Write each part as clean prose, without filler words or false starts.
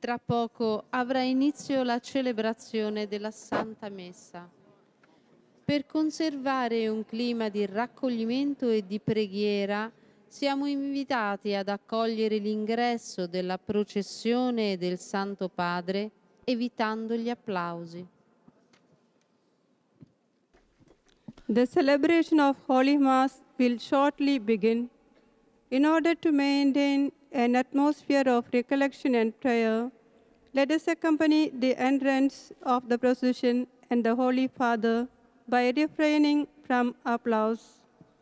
tra poco avrà inizio la celebrazione della Santa Messa. Per conservare un clima di raccoglimento e di preghiera, siamo invitati ad accogliere l'ingresso della processione del Santo Padre, evitando gli applausi. The celebration of Holy Mass will shortly begin. In order to maintain an atmosphere of recollection and prayer, let us accompany the entrance of the procession and the Holy Father by refraining from applause.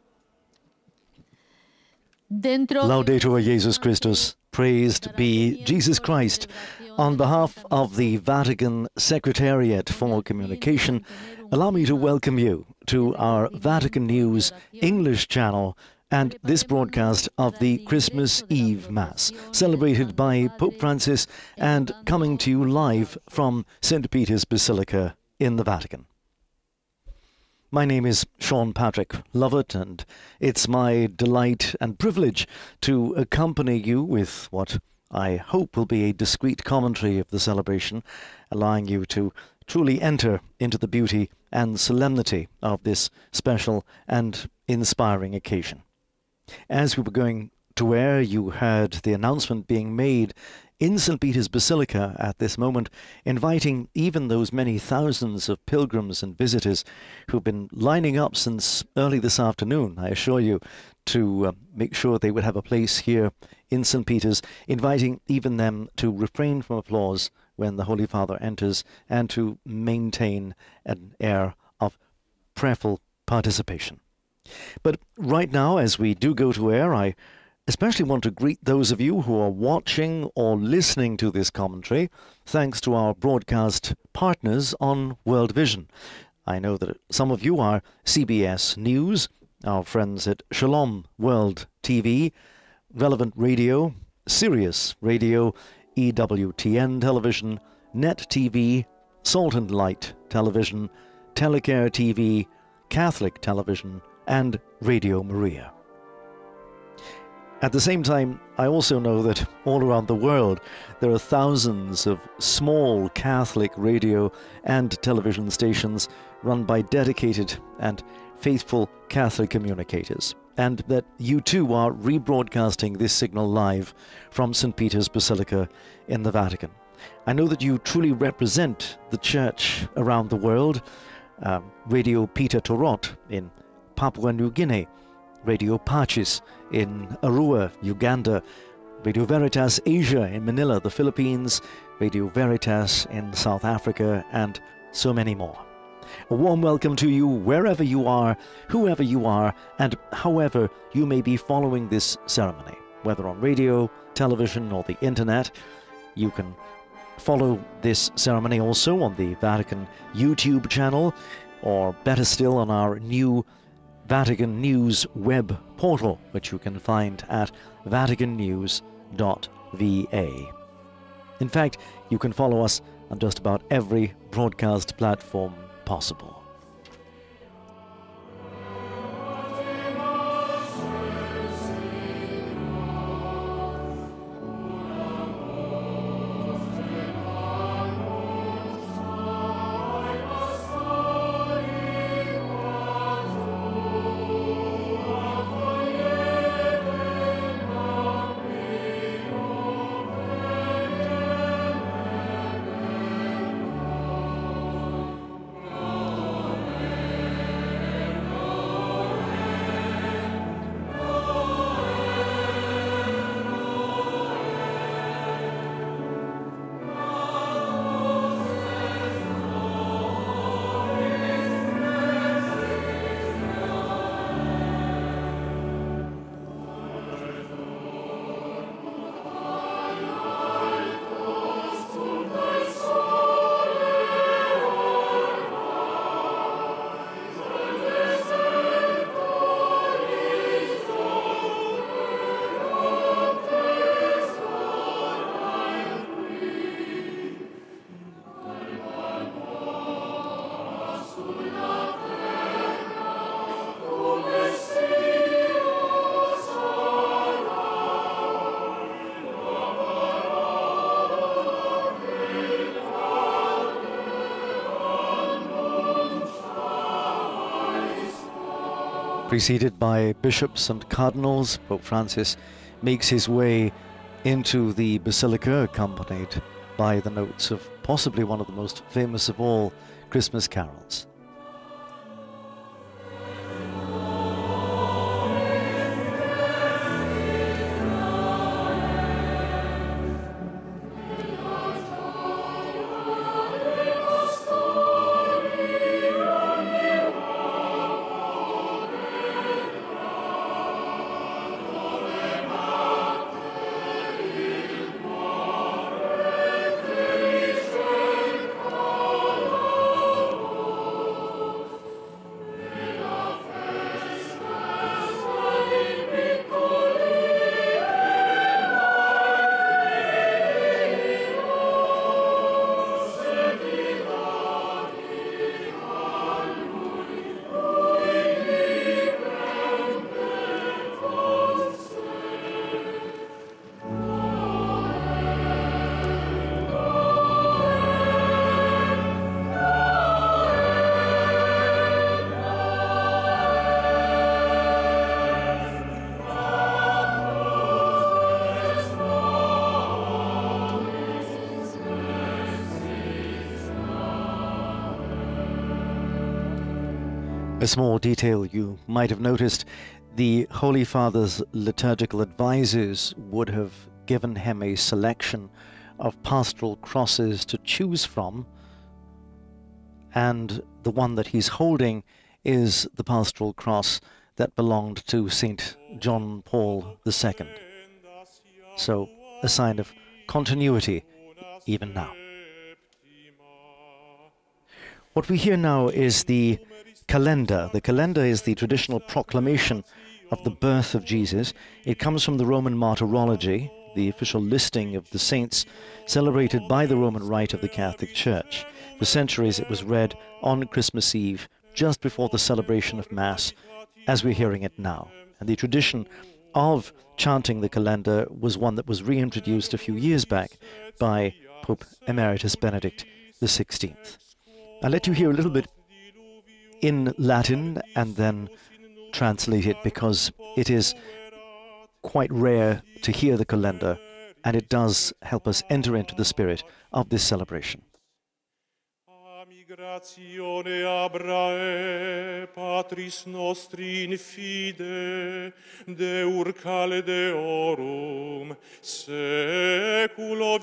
Laudetur Jesus Christus, praised be Jesus Christ. On behalf of the Vatican Secretariat for Communication, allow me to welcome you to our Vatican News English channel and this broadcast of the Christmas Eve Mass, celebrated by Pope Francis and coming to you live from St. Peter's Basilica in the Vatican. My name is Sean Patrick Lovett, and it's my delight and privilege to accompany you with what I hope will be a discreet commentary of the celebration, allowing you to truly enter into the beauty and solemnity of this special and inspiring occasion. As we were going to air, you heard the announcement being made in St. Peter's Basilica at this moment, inviting even those many thousands of pilgrims and visitors who've been lining up since early this afternoon, I assure you, to make sure they would have a place here in St. Peter's, inviting even them to refrain from applause when the Holy Father enters and to maintain an air of prayerful participation. But right now, as we do go to air, I especially want to greet those of you who are watching or listening to this commentary, thanks to our broadcast partners on World Vision. I know that some of you are CBS News, our friends at Shalom World TV, Relevant Radio, Sirius Radio, EWTN Television, Net TV, Salt and Light Television, Telecare TV, Catholic Television, and Radio Maria. At the same time, I also know that all around the world there are thousands of small Catholic radio and television stations run by dedicated and faithful Catholic communicators, and that you too are rebroadcasting this signal live from St. Peter's Basilica in the Vatican. I know that you truly represent the Church around the world. Radio Peter Torot in Papua New Guinea, Radio Pachis in Arua, Uganda, Radio Veritas Asia in Manila, the Philippines, Radio Veritas in South Africa, and so many more. A warm welcome to you wherever you are, whoever you are, and however you may be following this ceremony, whether on radio, television, or the internet. You can follow this ceremony also on the Vatican YouTube channel, or better still on our new Vatican News web portal, which you can find at vaticannews.va. In fact, you can follow us on just about every broadcast platform possible. Preceded by bishops and cardinals, Pope Francis makes his way into the Basilica, accompanied by the notes of possibly one of the most famous of all Christmas carols. A small detail you might have noticed, the Holy Father's liturgical advisors would have given him a selection of pastoral crosses to choose from, and the one that he's holding is the pastoral cross that belonged to St. John Paul II. So, a sign of continuity even now. What we hear now is the calendar. The calendar is the traditional proclamation of the birth of Jesus. It comes from the Roman martyrology, the official listing of the saints celebrated by the Roman Rite of the Catholic Church. For centuries it was read on Christmas Eve, just before the celebration of Mass, as we're hearing it now. And the tradition of chanting the calendar was one that was reintroduced a few years back by Pope Emeritus Benedict XVI. I'll let you hear a little bit in Latin and then translate it, because it is quite rare to hear the calendar, and it does help us enter into the spirit of this celebration. Migratione Abrae, Patris nostri in fide, Deur cale deorum, seculo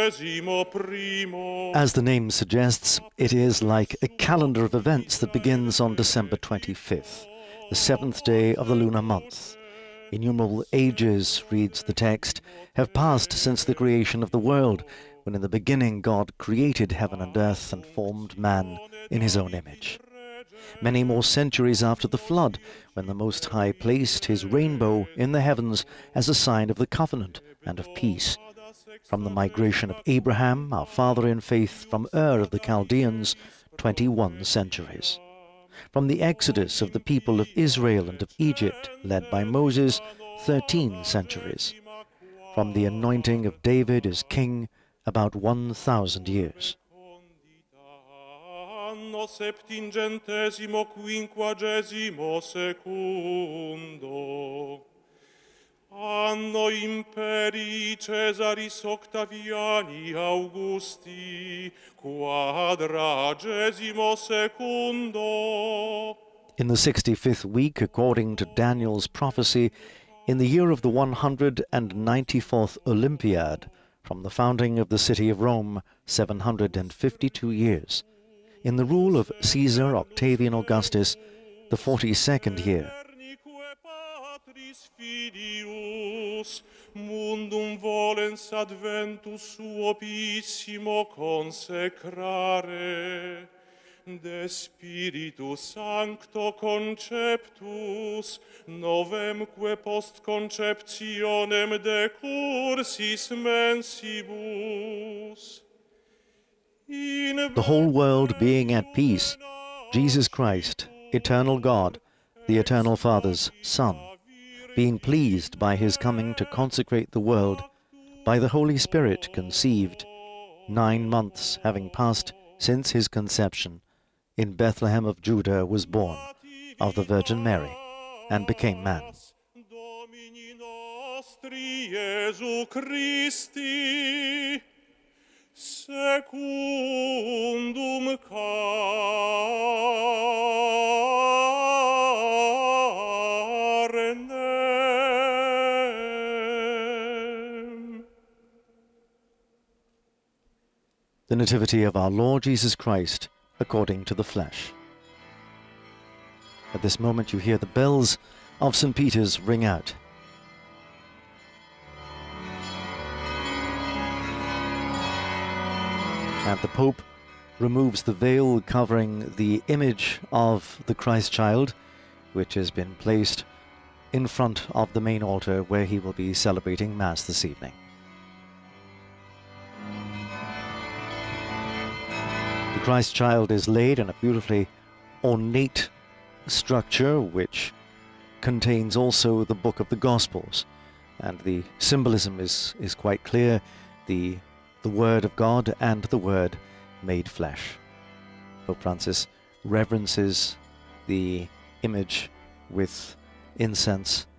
21. As the name suggests, it is like a calendar of events that begins on December 25th, the 7th day of the lunar month. Innumerable ages, reads the text, have passed since the creation of the world, when in the beginning God created heaven and earth and formed man in his own image. Many more centuries after the flood, when the Most High placed his rainbow in the heavens as a sign of the covenant and of peace. From the migration of Abraham, our father in faith, from Ur of the Chaldeans, 21 centuries. From the exodus of the people of Israel and of Egypt, led by Moses, 13 centuries. From the anointing of David as king, about 1,000 years. Anno septingesimo quinquagesimo secundo. Anno imperii Caesaris Octaviani Augusti, quadragesimo secundo. In the 65th week, according to Daniel's prophecy, in the year of the 194th Olympiad, from the founding of the city of Rome, 752 years. In the rule of Caesar Octavian Augustus, the 42nd year. Mundum volens adventus suopissimo consecrare. De Spiritu Sancto conceptus, novemque post conceptionem decursis mensibus. The whole world being at peace, Jesus Christ, eternal God, the eternal Father's Son, being pleased by his coming to consecrate the world, by the Holy Spirit conceived, 9 months having passed since his conception, in Bethlehem of Judah was born, of the Virgin Mary. and became man. Domini nostri Iesu Christi, secundum carnem. The Nativity of our Lord Jesus Christ according to the flesh. At this moment you hear the bells of St. Peter's ring out. And the Pope removes the veil covering the image of the Christ child, which has been placed in front of the main altar where he will be celebrating Mass this evening. The Christ child is laid in a beautifully ornate structure which contains also the book of the Gospels, and the symbolism is quite clear, the Word of God and the Word made flesh. Pope Francis reverences the image with incense.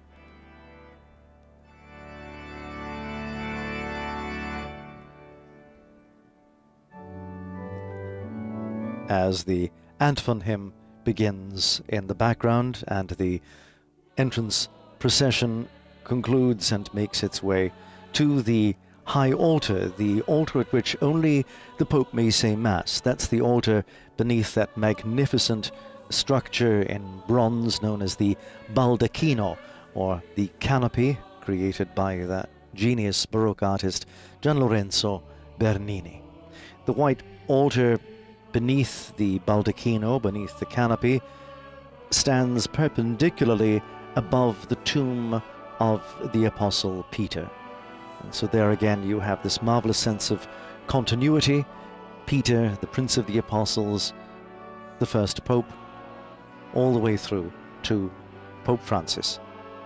As the antiphon hymn begins in the background and the entrance procession concludes and makes its way to the high altar, the altar at which only the Pope may say Mass. That's the altar beneath that magnificent structure in bronze known as the baldacchino, or the canopy, created by that genius Baroque artist Gian Lorenzo Bernini. The white altar beneath the baldacchino, beneath the canopy, stands perpendicularly above the tomb of the Apostle Peter. And so there again you have this marvelous sense of continuity. Peter, the Prince of the Apostles, the first Pope, all the way through to Pope Francis.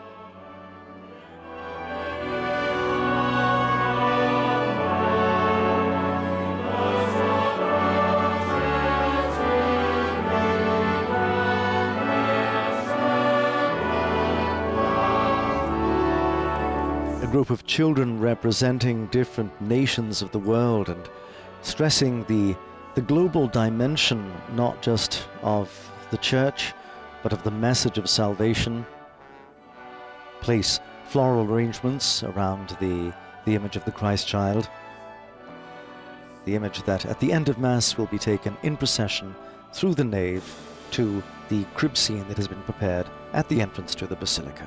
Group of children representing different nations of the world and stressing the global dimension, not just of the Church, but of the message of salvation. Place floral arrangements around the image of the Christ child, the image that at the end of Mass will be taken in procession through the nave to the crib scene that has been prepared at the entrance to the Basilica.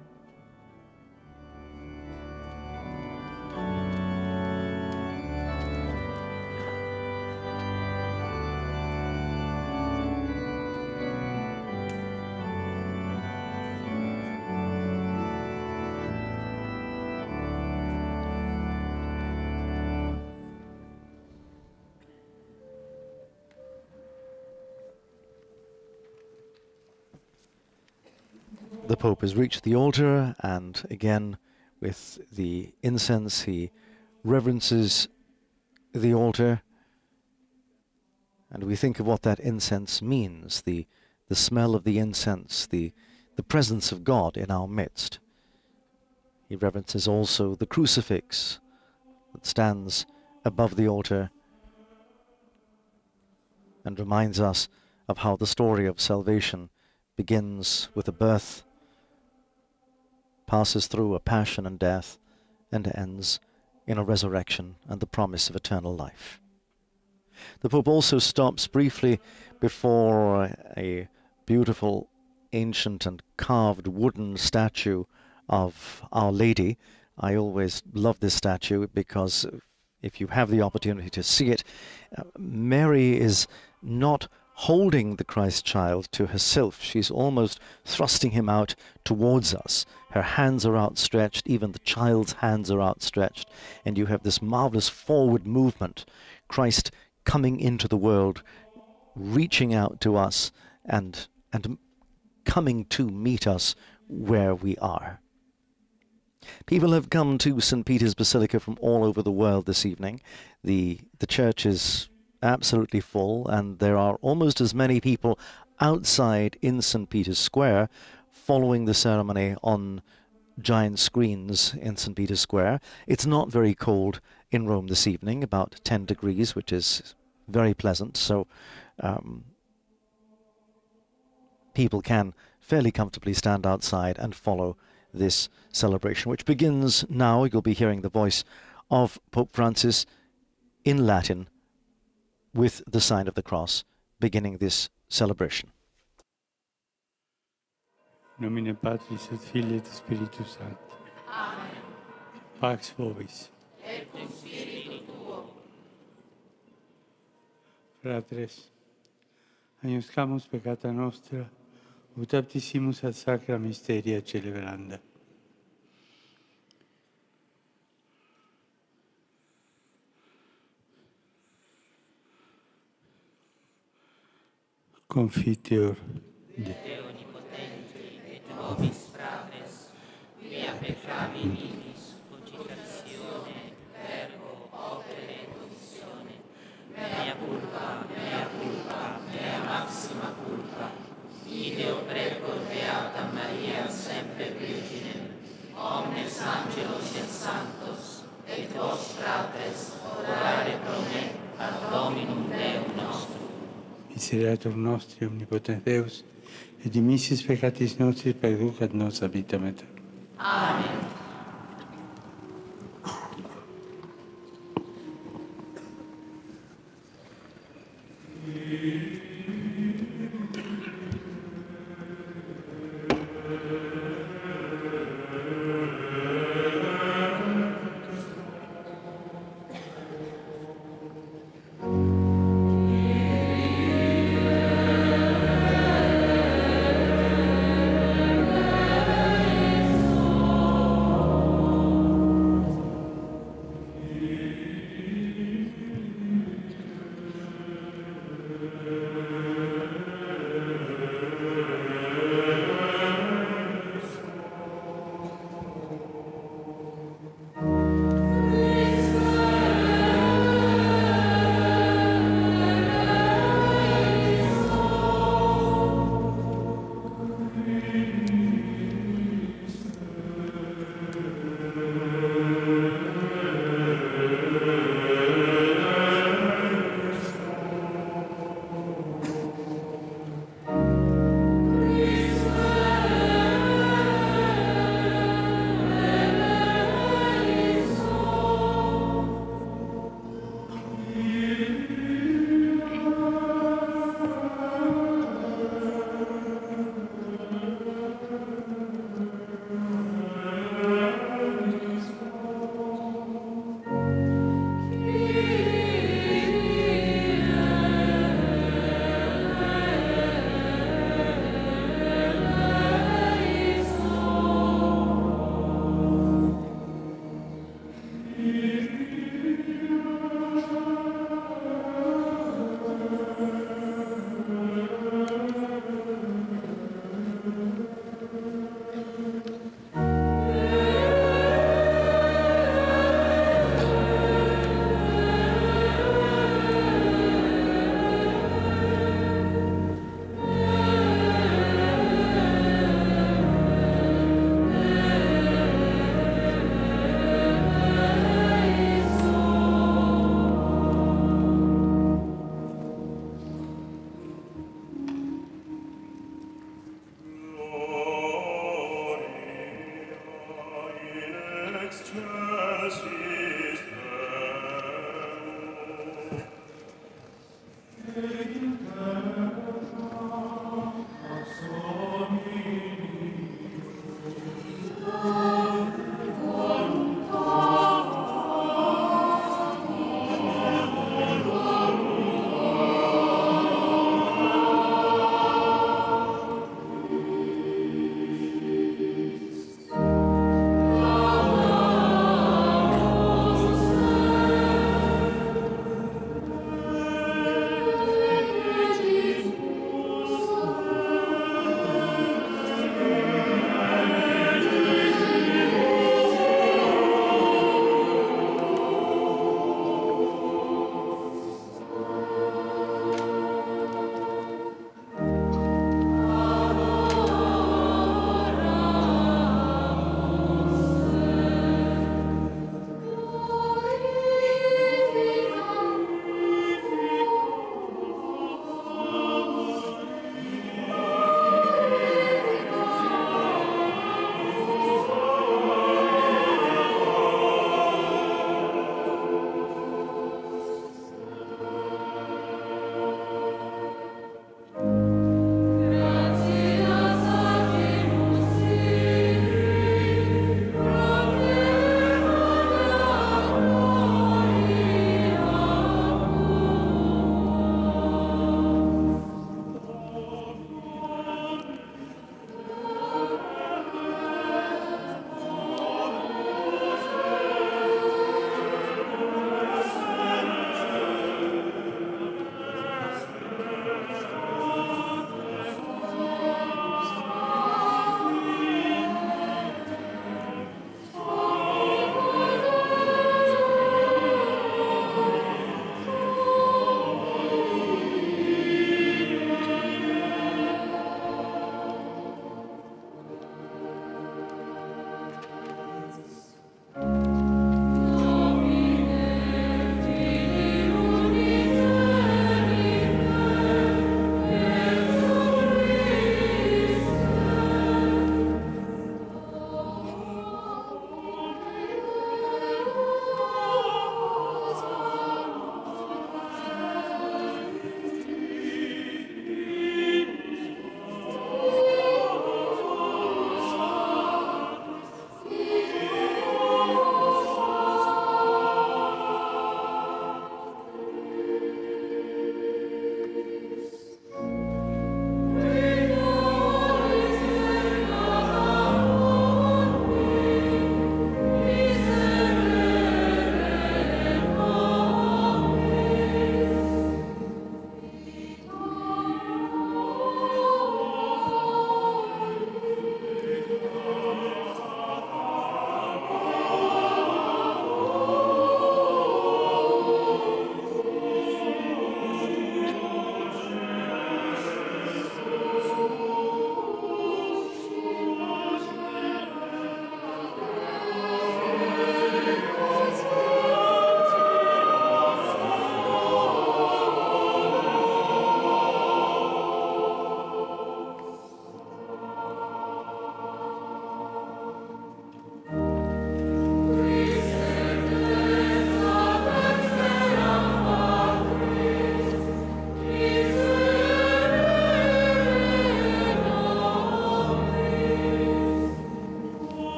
The Pope has reached the altar, and again with the incense he reverences the altar, and we think of what that incense means, the smell of the incense, the presence of God in our midst. He reverences also the crucifix that stands above the altar and reminds us of how the story of salvation begins with a birth, passes through a passion and death, and ends in a resurrection and the promise of eternal life. The Pope also stops briefly before a beautiful, ancient and carved wooden statue of Our Lady. I always love this statue because if you have the opportunity to see it, Mary is not holding the Christ child to herself. She's almost thrusting him out towards us. Her hands are outstretched, even the child's hands are outstretched, and you have this marvelous forward movement. Christ coming into the world, reaching out to us and coming to meet us where we are. People have come to St. Peter's Basilica from all over the world this evening. The church is absolutely full, and there are almost as many people outside in St. Peter's Square following the ceremony on giant screens in St. Peter's Square. It's not very cold in Rome this evening, about 10 degrees, which is very pleasant. So people can fairly comfortably stand outside and follow this celebration, which begins now. You'll be hearing the voice of Pope Francis in Latin with the sign of the cross, beginning this celebration. Nomine Patris et Filii et Spiritus Sancti. Amen. Pax vobis. Et cum spiritu tuo. Fratres, agnoscamus peccata nostra, ut aptissimus ad sacra mysteria celebranda. Confiteor Deo onnipotente, et nobis fratres, via peccavi minis, cogitatione, verbo, opere, commissione, mea culpa, mea maxima culpa, ideo precor beata Maria semper Virginem, omnes angelos et sanctos, et vos fratres, orare pro me, ad Dominum Deum nostrum. Miserator nostri omnipotens Deus, et dimissis peccatis nostris perducat nos habitam aeternam. Amen.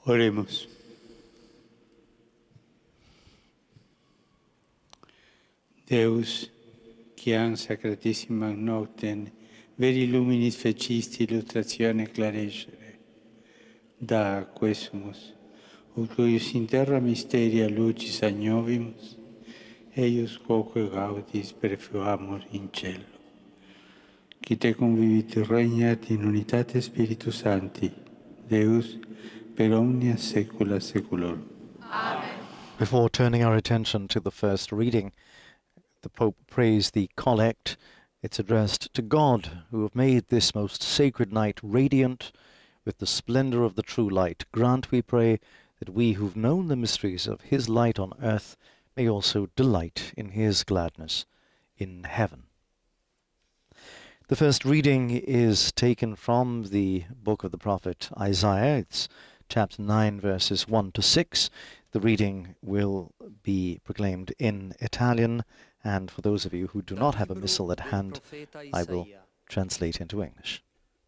Oremos. Deus, quiam sacratissimam noctem, veri luminis fecisti illustratione clarescere, da quesumus, ut cuius in terra mysteria lucis agnovimus, eius quoque gaudis perfuamur in cielo. Qui te convivit regnat in unitate Spiritus Sancti, Deus, per omnia saecula saeculorum. Amen. Before turning our attention to the first reading, the Pope prays the collect. It's addressed to God, who have made this most sacred night radiant with the splendor of the true light. Grant, we pray, that we who've known the mysteries of his light on earth may also delight in his gladness in heaven. The first reading is taken from the book of the prophet Isaiah. It's chapter 9, verses 1 to 6. The reading will be proclaimed in Italian, and for those of you who do not have a missal at hand, I will translate into English.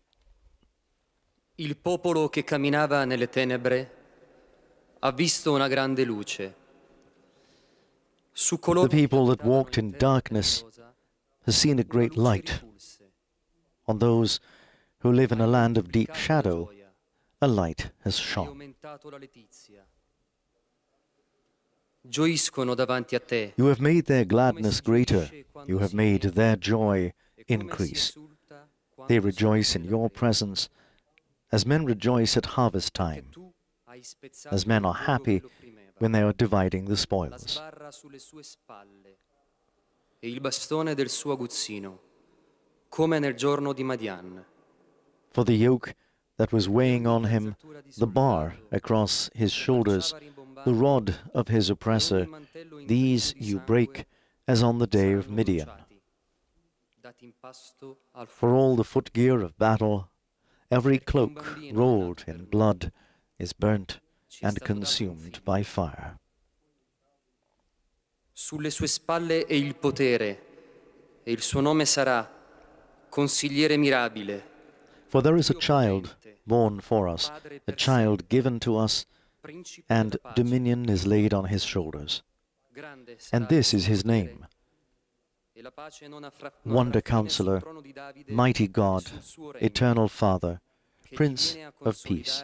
Il popolo che camminava nelle tenebre ha visto una grande luce. The people that walked in darkness has seen a great light. On those who live in a land of deep shadow, a light has shone. You have made their gladness greater. You have made their joy increase. They rejoice in your presence as men rejoice at harvest time, as men are happy when they are dividing the spoils. For the yoke that was weighing on him, the bar across his shoulders, the rod of his oppressor, these you break as on the day of Midian. For all the footgear of battle, every cloak rolled in blood is burnt and consumed by fire. Sulle sue spalle è il potere, e il suo nome sarà Consigliere mirabile. For there is a child born for us, a child given to us, and dominion is laid on his shoulders. And this is his name: Wonder Counselor, Mighty God, Eternal Father, Prince of Peace.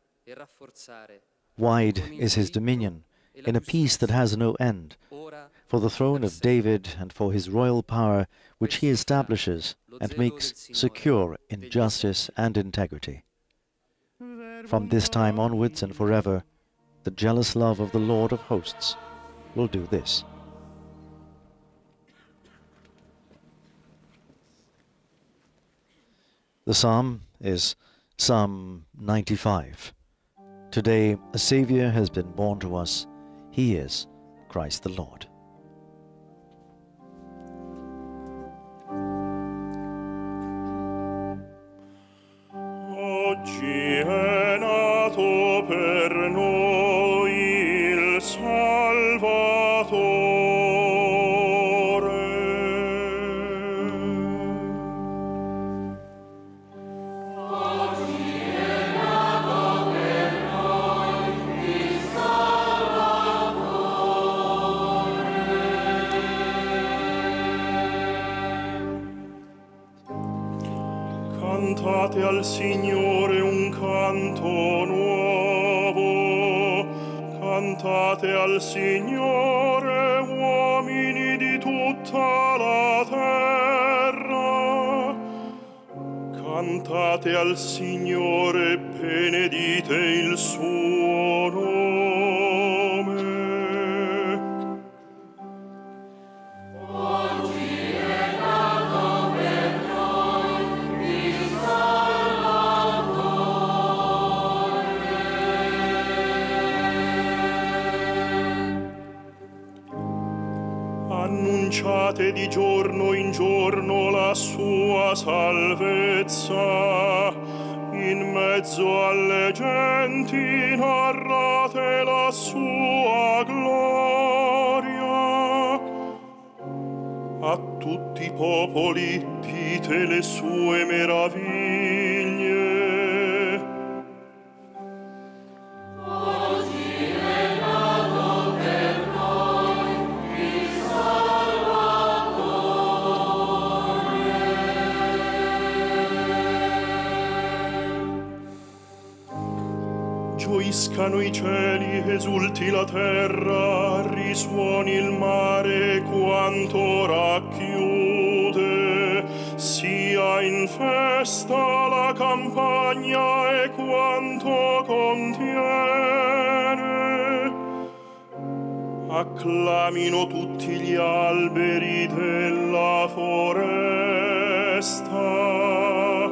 Wide is his dominion, in a peace that has no end, for the throne of David and for his royal power, which he establishes and makes secure in justice and integrity. From this time onwards and forever, the jealous love of the Lord of hosts will do this. The psalm is Psalm 95. Today a Savior has been born to us. He is Christ the Lord. Oggi è nato per noi il Salvatore. Oggi è nato per noi il Salvatore. Cantate al Signore un canto nuovo, cantate al Signore, uomini di tutta la terra. Cantate al Signore, benedite il suo nome. Oggi è nato per noi il Annunciate di giorno in giorno la sua salvezza, in mezzo alle genti narrate la sua gloria. A tutti i popoli dite le sue meraviglie. Finiscano i cieli, esulti la terra, risuoni il mare quanto racchiude, sia in festa la campagna e quanto contiene. Acclamino tutti gli alberi della foresta.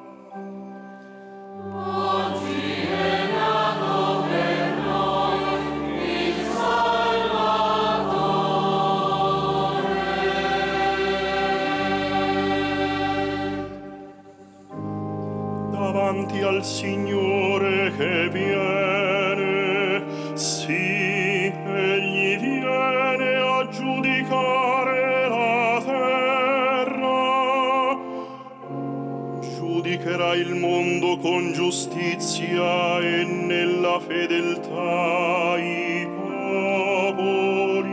Davanti al Signore che viene, sì, egli viene a giudicare la terra. Giudicherà il mondo con giustizia e nella fedeltà i popoli.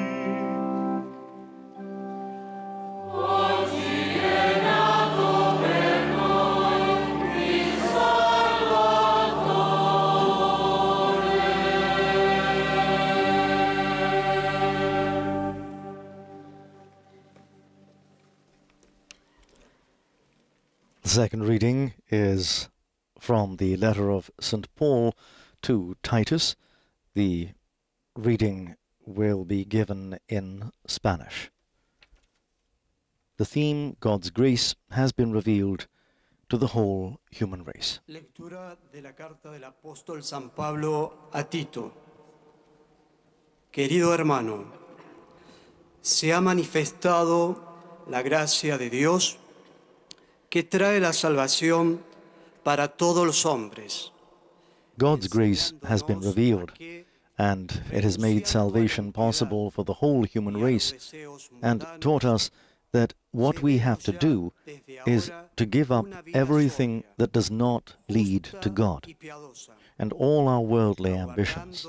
The second reading is from the letter of St. Paul to Titus. The reading will be given in Spanish. The theme, God's grace, has been revealed to the whole human race. Lectura de la carta del apóstol San Pablo a Tito. Querido hermano, se ha manifestado la gracia de Dios que trae la salvación para todos los hombres. God's grace has been revealed, and it has made salvation possible for the whole human race, and taught us that what we have to do is to give up everything that does not lead to God, and all our worldly ambitions.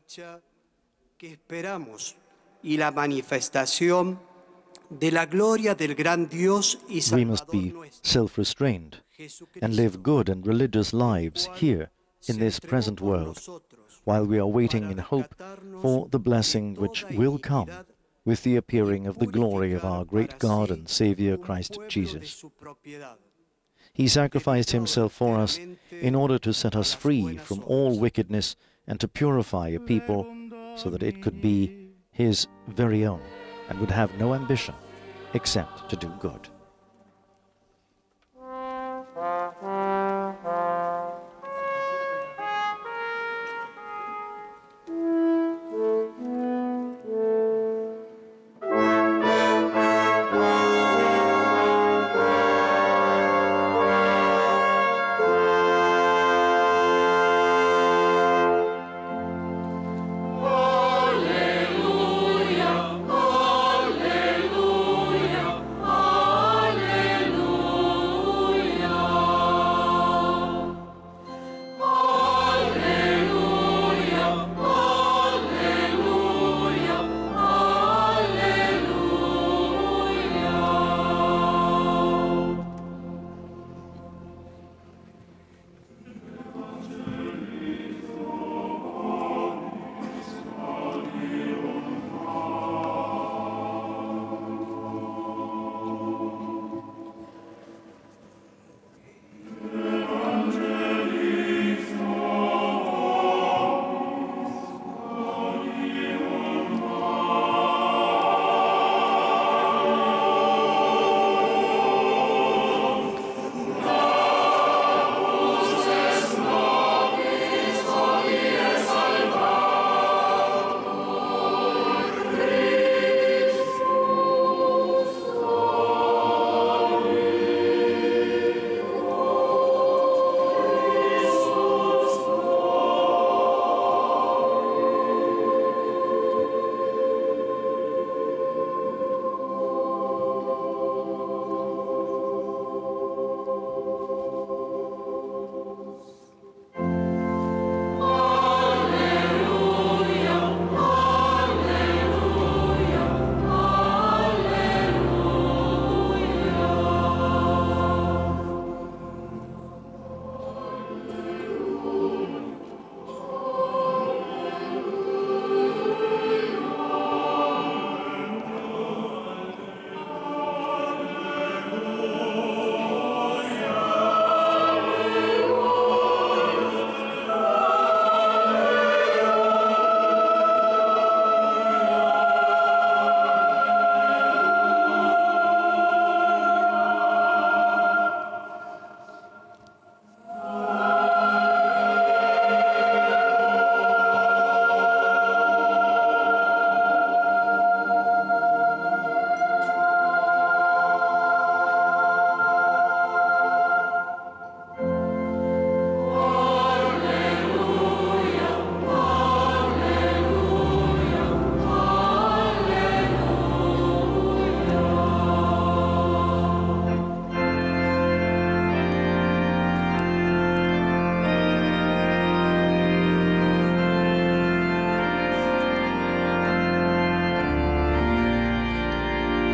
Y la manifestación de la gloria del gran Dios y Salvador. We must be self-restrained and live good and religious lives here in this present world, while we are waiting in hope for the blessing which will come with the appearing of the glory of our great God and Saviour Christ Jesus. He sacrificed himself for us in order to set us free from all wickedness and to purify a people so that it could be his very own and would have no ambition except to do good. Alleluia, alleluia, alleluia.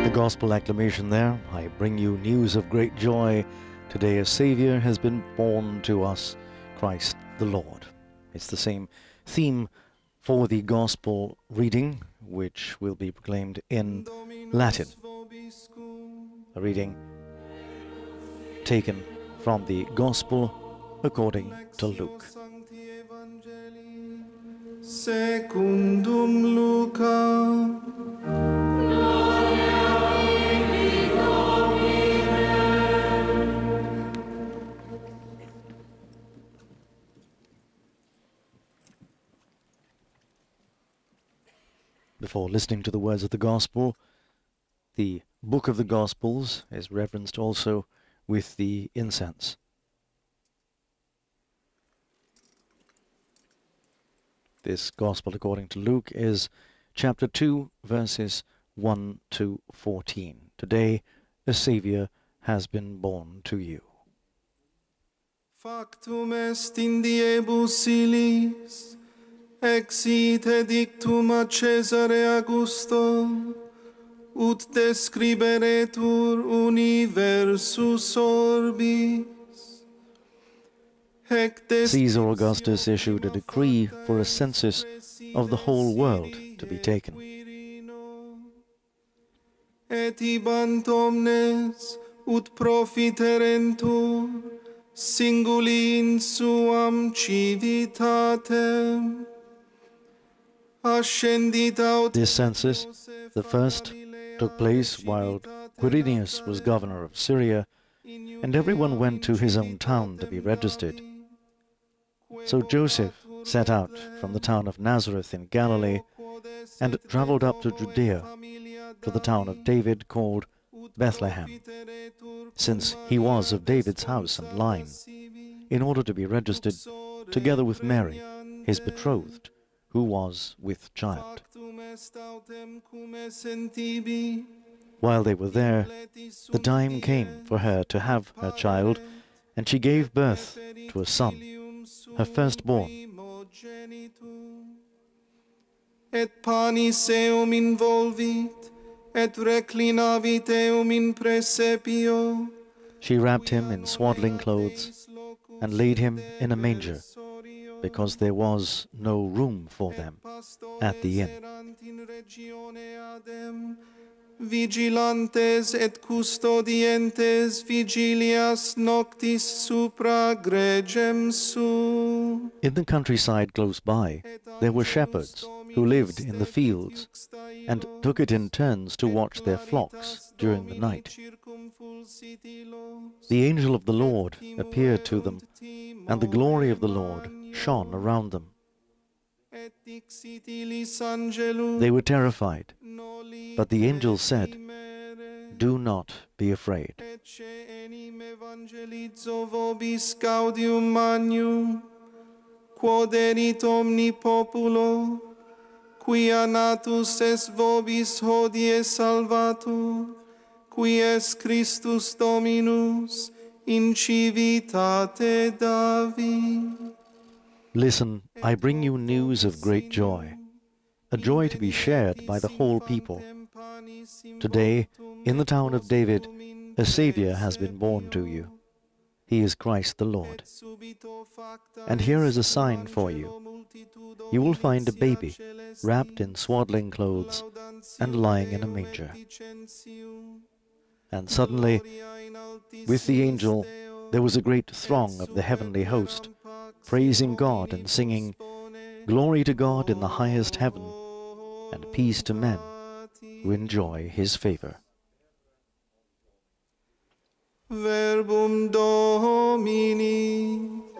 the gospel acclamation there, I bring you news of great joy. Today a Saviour has been born to us, Christ the Lord. It's the same theme for the gospel reading, which will be proclaimed in Latin. A reading taken from the gospel according to Luke. Secundum Luca. Before listening to the words of the gospel, the book of the Gospels is reverenced also with the incense. This gospel according to Luke is chapter 2, verses 1 to 14. Today a Saviour has been born to you. Factum est in diebus illis, exite dictum a Caesare Augusto, ut describeretur universus orbis. Caesar Augustus issued a decree for a census of the whole world to be taken. Et ibant omnes ut profiterentur singuli in suam civitatem. This census, the first, took place while Quirinius was governor of Syria, and everyone went to his own town to be registered. So Joseph set out from the town of Nazareth in Galilee and travelled up to Judea, to the town of David called Bethlehem, since he was of David's house and line, in order to be registered together with Mary, his betrothed, who was with child. While they were there, the time came for her to have her child, and she gave birth to a son, her firstborn. Et panis eum involvit, et reclinavit eum in praesepio. She wrapped him in swaddling clothes and laid him in a manger, because there was no room for them at the inn. Vigilantes et custodientes vigilias noctis supra gregem su. In the countryside close by, there were shepherds who lived in the fields and took it in turns to watch their flocks during the night. The angel of the Lord appeared to them, and the glory of the Lord shone around them. They were terrified, but the angel said, "Do not be afraid." Quod erit omni populo, quia natus est vobis hodie salvatur, qui est Christus Dominus, in civitate David. Listen, I bring you news of great joy, a joy to be shared by the whole people. Today, in the town of David, a Saviour has been born to you. He is Christ the Lord. And here is a sign for you. You will find a baby wrapped in swaddling clothes and lying in a manger. And suddenly, with the angel, there was a great throng of the heavenly host, praising God and singing, "Glory to God in the highest heaven, and peace to men who enjoy his favor." Verbum Domini.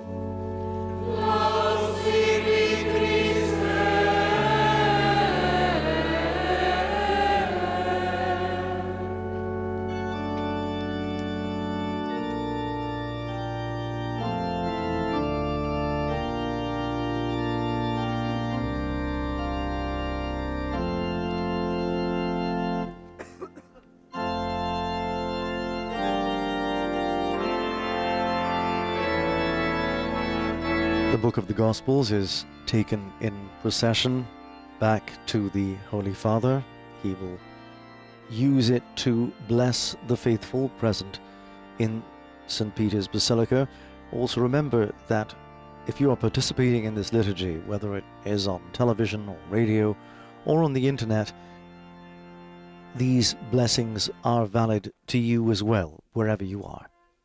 The book of the Gospels is taken in procession back to the Holy Father. He will use it to bless the faithful present in St. Peter's Basilica. Also remember that if you are participating in this liturgy, whether it is on television or radio or on the internet, these blessings are valid to you as well, wherever you are.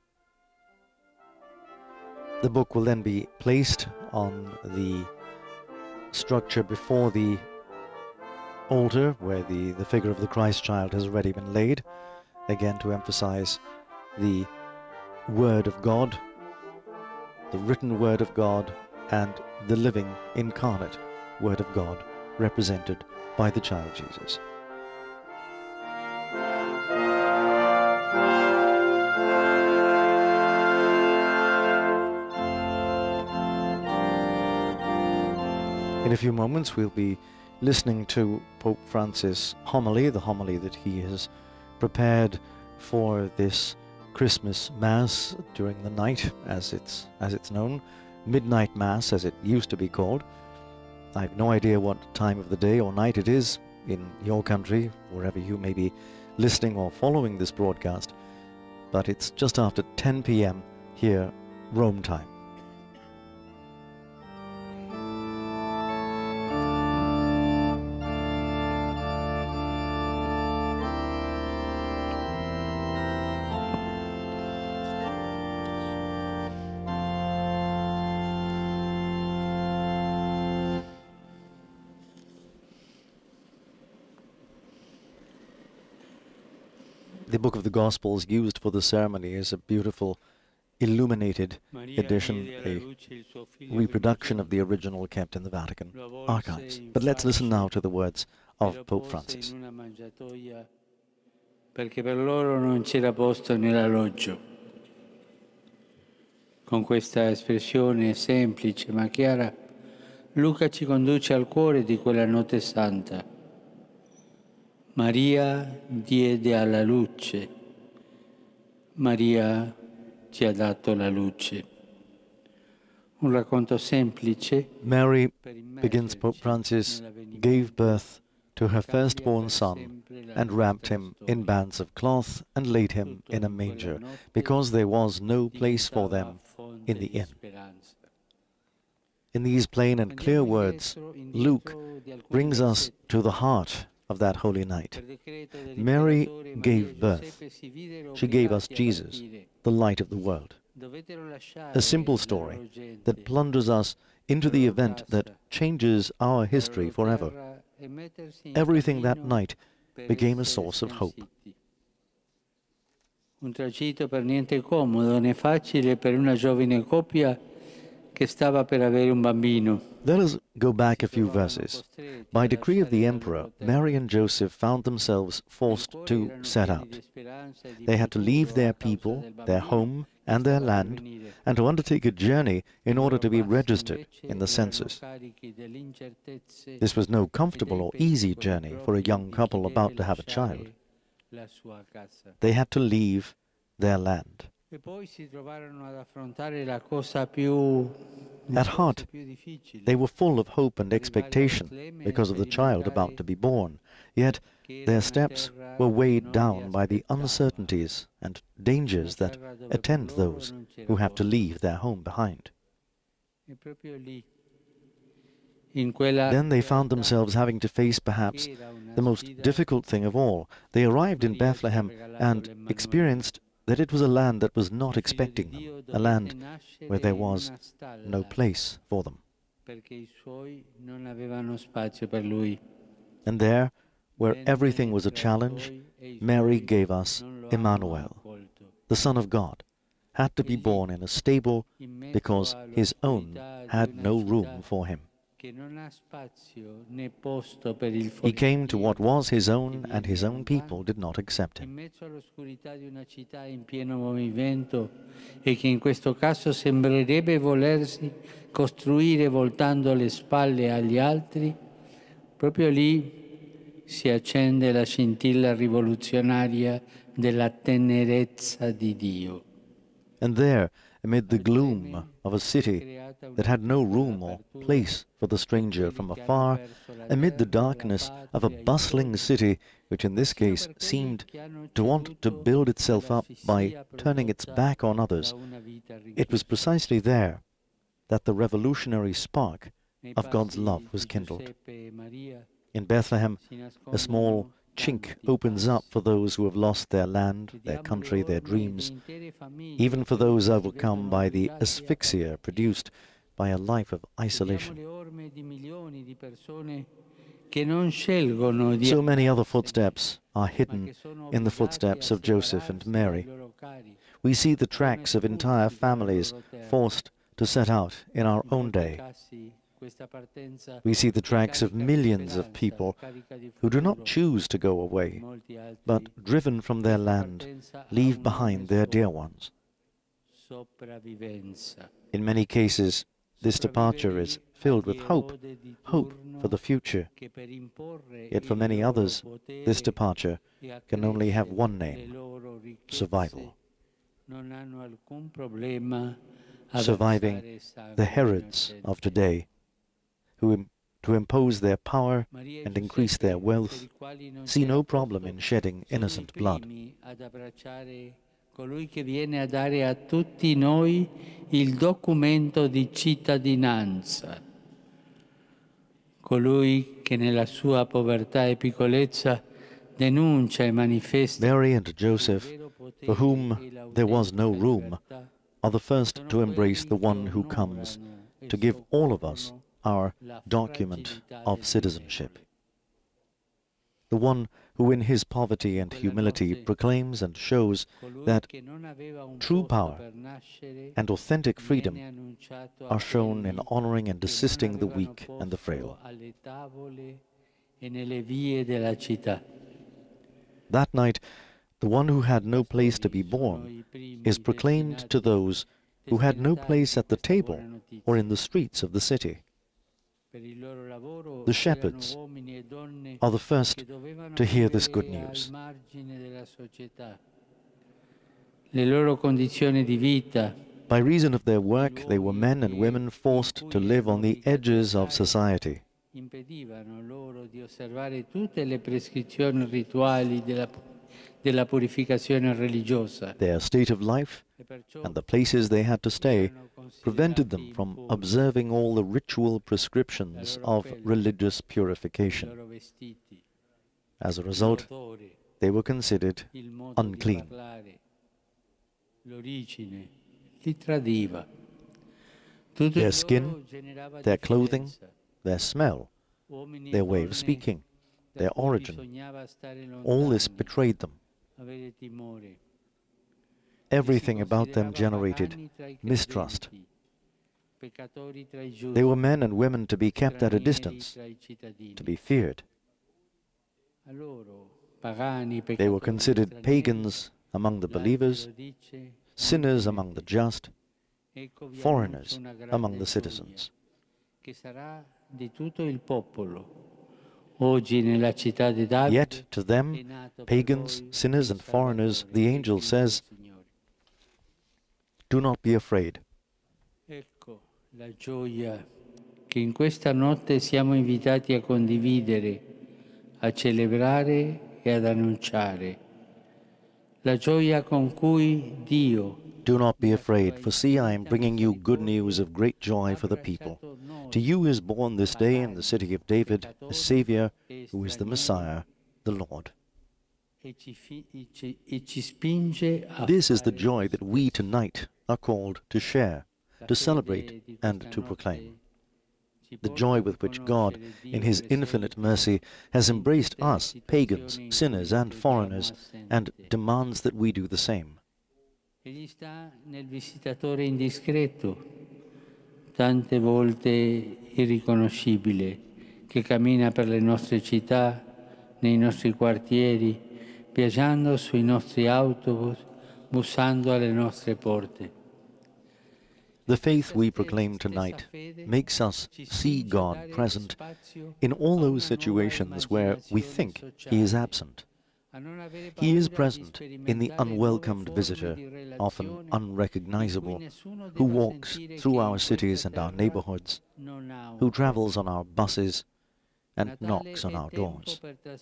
The book will then be placed on the structure before the altar, where the figure of the Christ child has already been laid, again to emphasize the Word of God, the written Word of God, and the living, incarnate Word of God, represented by the child Jesus. In a few moments, we'll be listening to Pope Francis' homily, the homily that he has prepared for this Christmas Mass during the night, as it's known, Midnight Mass as it used to be called. I have no idea what time of the day or night it is in your country, wherever you may be listening or following this broadcast, but it's just after 10 p.m. here, Rome time. The Book of the Gospels used for the ceremony is a beautiful illuminated edition, a reproduction of the original kept in the Vatican archives. But let's listen now to the words of Pope Francis. Perché per loro non c'era posto nell'alloggio. Con questa espressione semplice ma chiara, Luca ci conduce al cuore di quella notte santa. Maria diede alla luce, Maria ci ha dato la luce. Un racconto semplice. Mary, begins Pope Francis, gave birth to her firstborn son and wrapped him in bands of cloth and laid him in a manger, because there was no place for them in the inn. In these plain and clear words, Luke brings us to the heart of that holy night. Mary gave birth. She gave us Jesus, the light of the world. A simple story that plunges us into the event that changes our history forever. Everything that night became a source of hope. Un tragitto per niente comodo né facile per una giovane coppia che stava per avere un bambino. Let us go back a few verses. By decree of the emperor, Mary and Joseph found themselves forced to set out. They had to leave their people, their home, and their land, and to undertake a journey in order to be registered in the census. This was no comfortable or easy journey for a young couple about to have a child. They had to leave their land. At heart, they were full of hope and expectation because of the child about to be born, yet their steps were weighed down by the uncertainties and dangers that attend those who have to leave their home behind. Then they found themselves having to face perhaps the most difficult thing of all. They arrived in Bethlehem and experienced that it was a land that was not expecting them, a land where there was no place for them. And there, where everything was a challenge, Mary gave us Emmanuel, the Son of God, had to be born in a stable because his own had no room for him. He came to what was his own, and his own people did not accept him. E che in questo caso sembrerebbe volersi costruire voltando le spalle agli altri, proprio lì si accende la scintilla rivoluzionaria della tenerezza di Dio. And there, amid the gloom of a city that had no room or place for the stranger from afar, amid the darkness of a bustling city which in this case seemed to want to build itself up by turning its back on others, it was precisely there that the revolutionary spark of God's love was kindled. In Bethlehem, a small chink opens up for those who have lost their land, their country, their dreams, even for those overcome by the asphyxia produced by a life of isolation. So many other footsteps are hidden in the footsteps of Joseph and Mary. We see the tracks of entire families forced to set out in our own day. We see the tracks of millions of people who do not choose to go away, but driven from their land, leave behind their dear ones. In many cases, this departure is filled with hope for the future. Yet for many others, this departure can only have one name: survival. Surviving the Herods of today, who to impose their power and increase their wealth, see no problem in shedding innocent blood. Colui che viene a dare a tutti noi il documento di cittadinanza. Colui che nella sua povertà e piccolezza denuncia e manifesta. Mary and Joseph, for whom there was no room, are the first to embrace the one who comes to give all of us our document of citizenship. The one who in his poverty and humility proclaims and shows that true power and authentic freedom are shown in honoring and assisting the weak and the frail. That night, the one who had no place to be born is proclaimed to those who had no place at the table or in the streets of the city. The shepherds are the first to hear this good news. By reason of their work, they were men and women forced to live on the edges of society. Their state of life and the places they had to stay prevented them from observing all the ritual prescriptions of religious purification. As a result, they were considered unclean. Their skin, their clothing, their smell, their way of speaking, their origin, all this betrayed them. Everything about them generated mistrust. They were men and women to be kept at a distance, to be feared. They were considered pagans among the believers, sinners among the just, foreigners among the citizens. Yet to them, pagans, sinners and foreigners, the angel says, "Do not be afraid." Ecco la gioia che in questa notte siamo invitati a condividere, a celebrare e ad annunciare. La gioia con cui Dio. Do not be afraid, for see, I am bringing you good news of great joy for the people. To you is born this day in the city of David a Savior, who is the Messiah, the Lord. This is the joy that we tonight are called to share, to celebrate and to proclaim. The joy with which God, in His infinite mercy, has embraced us, pagans, sinners and foreigners, and demands that we do the same. Egli sta nel visitatore indiscreto, tante volte irriconoscibile, che cammina per le nostre città, nei nostri quartieri, viaggiando sui nostri autobus, bussando alle nostre porte. The faith we proclaim tonight makes us see God present in all those situations where we think He is absent. He is present in the unwelcomed visitor, often unrecognizable, who walks through our cities and our neighborhoods, who travels on our buses and knocks on our doors.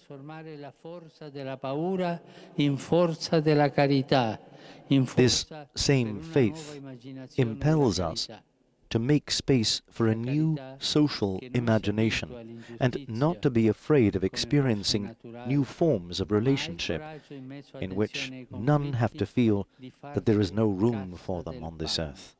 This same faith impels us to make space for a new social imagination and not to be afraid of experiencing new forms of relationship in which none have to feel that there is no room for them on this earth.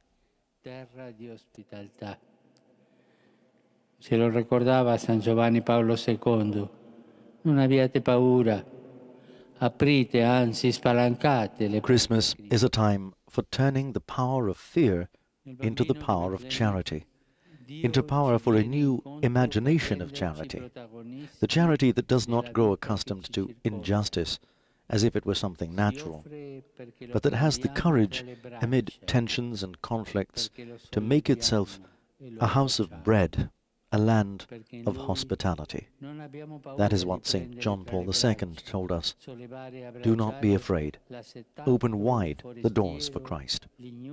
Ce lo ricordava San Giovanni Paolo II. Non abbiate paura. Aprite, anzi spalancate le. Christmas is a time for turning the power of fear into the power of charity, into power for a new imagination of charity, the charity that does not grow accustomed to injustice as if it were something natural, but that has the courage amid tensions and conflicts to make itself a house of bread, a land of hospitality. That is what St. John Paul II told us. Do not be afraid. Open wide the doors for Christ.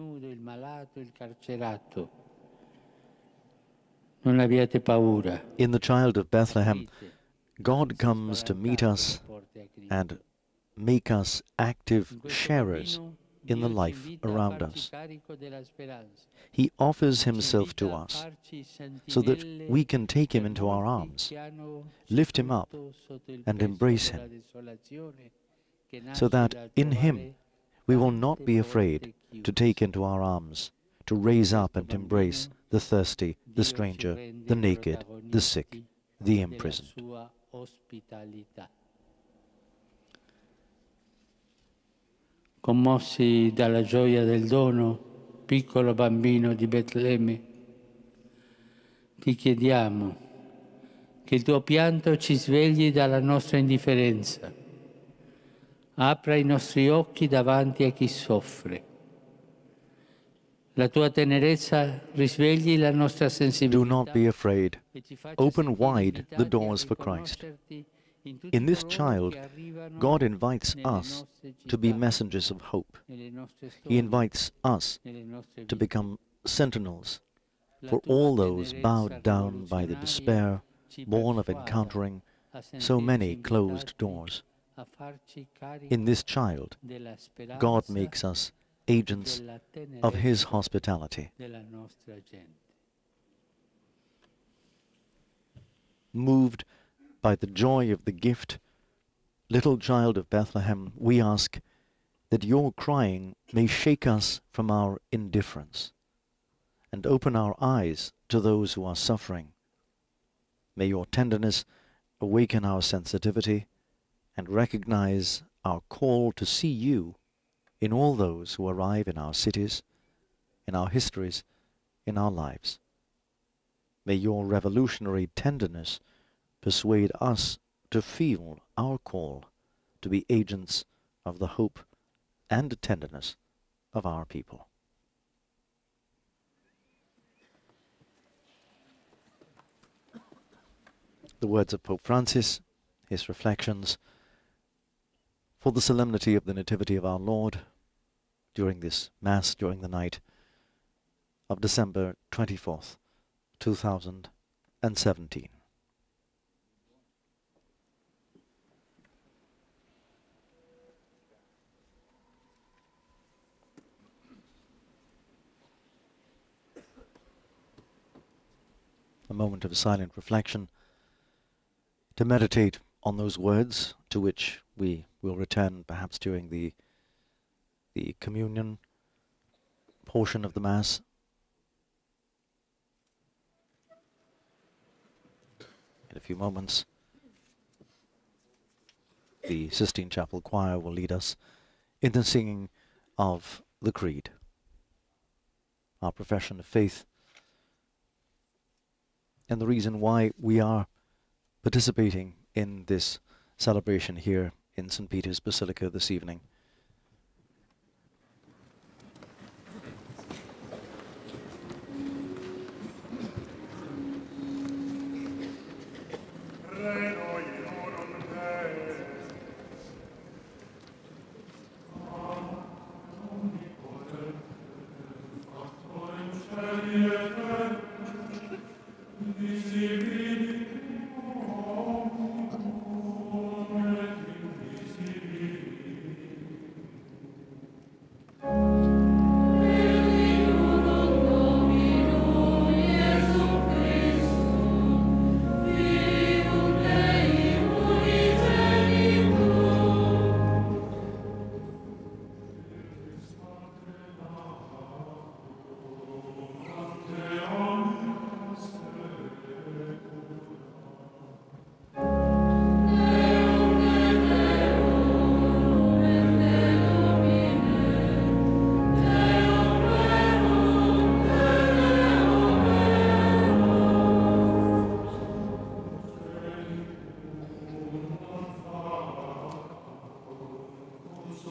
In the child of Bethlehem, God comes to meet us and make us active sharers in the life around us. He offers himself to us so that we can take him into our arms, lift him up, and embrace him, so that in him we will not be afraid to take into our arms, to raise up and embrace the thirsty, the stranger, the naked, the sick, the imprisoned. Commossi dalla gioia del dono, piccolo bambino di Betlemme, ti chiediamo che il tuo pianto ci svegli dalla nostra indifferenza, apra i nostri occhi davanti a chi soffre. La tua tenerezza risvegli la nostra sensibilità. Do not be afraid. Open wide the doors for Christ. In this child, God invites us to be messengers of hope. He invites us to become sentinels for all those bowed down by the despair born of encountering so many closed doors. In this child, God makes us agents of his hospitality. Moved by the joy of the gift, little child of Bethlehem, we ask that your crying may shake us from our indifference and open our eyes to those who are suffering. May your tenderness awaken our sensitivity and recognize our call to see you in all those who arrive in our cities, in our histories, in our lives. May your revolutionary tenderness persuade us to feel our call to be agents of the hope and tenderness of our people. The words of Pope Francis, his reflections for the solemnity of the Nativity of our Lord during this Mass, during the night of December 24th, 2017. A moment of silent reflection to meditate on those words to which we will return perhaps during the communion portion of the Mass. In a few moments, the Sistine Chapel Choir will lead us in the singing of the Creed, our profession of faith, and the reason why we are participating in this celebration here in St. Peter's Basilica this evening.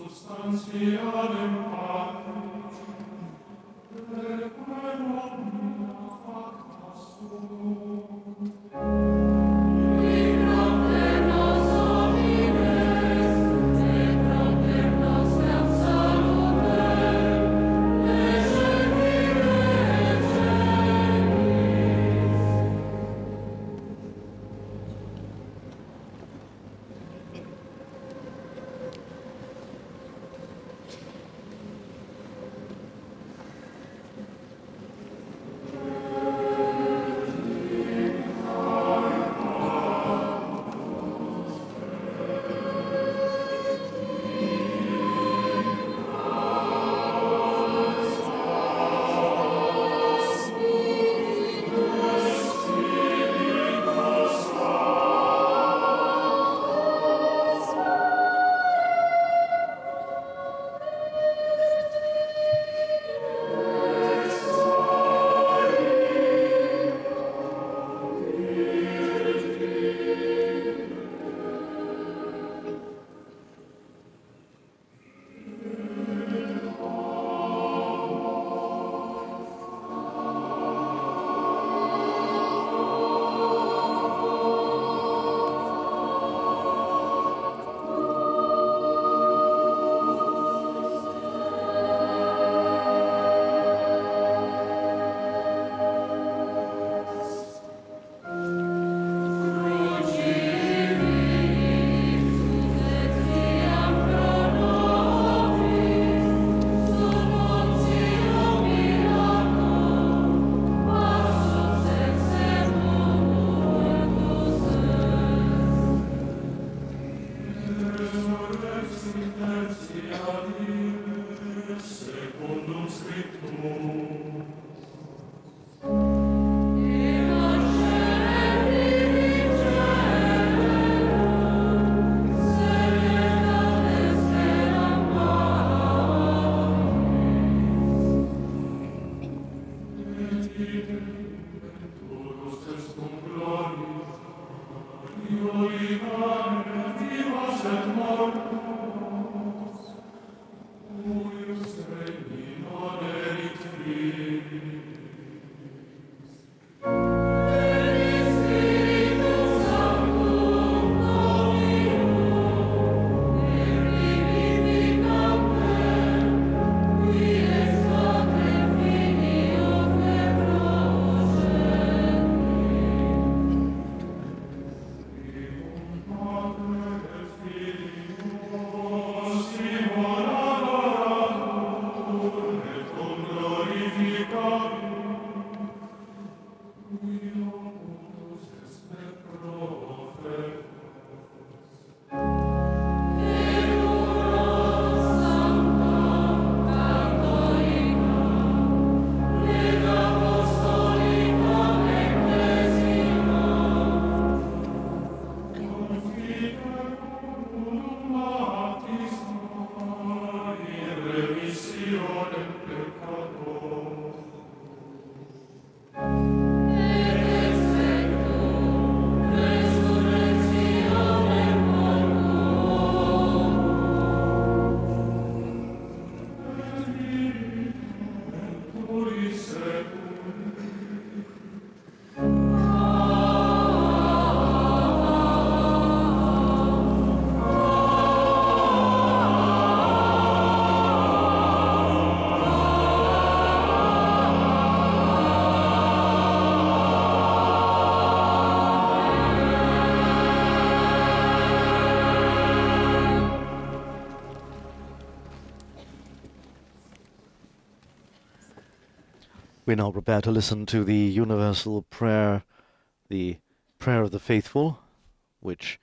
We now prepare to listen to the universal prayer, the prayer of the faithful, which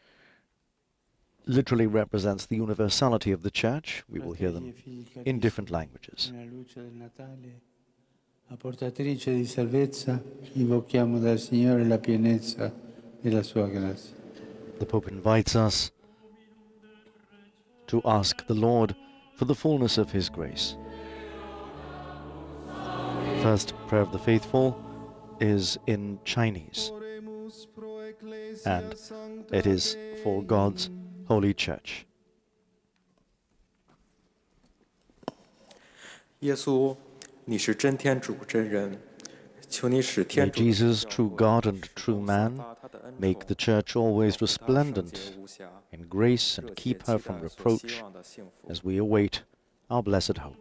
literally represents the universality of the Church. We will hear them in different languages. A portatrice di salvezza, invochiamo dal Signore la pienezza della sua grazia. The Pope invites us to ask the Lord for the fullness of His grace. First prayer of the faithful is in Chinese, and it is for God's Holy Church. 耶稣，你是真天主真人，求你使天 May 主的 Jesus, true God and true man, make the Church always resplendent in grace and keep her from reproach as we await our blessed hope.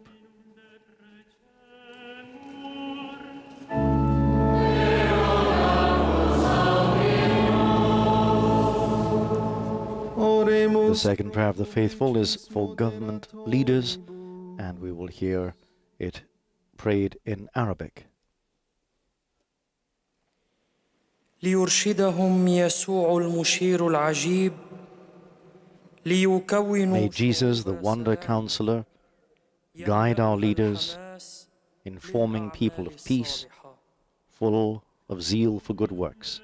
The second prayer of the faithful is for government leaders, and we will hear it prayed in Arabic. ليرشدهم يسوع المشير العجيب ليكونوا May Jesus, the Wonder Counselor, guide our leaders in forming people of peace, full of zeal for good works.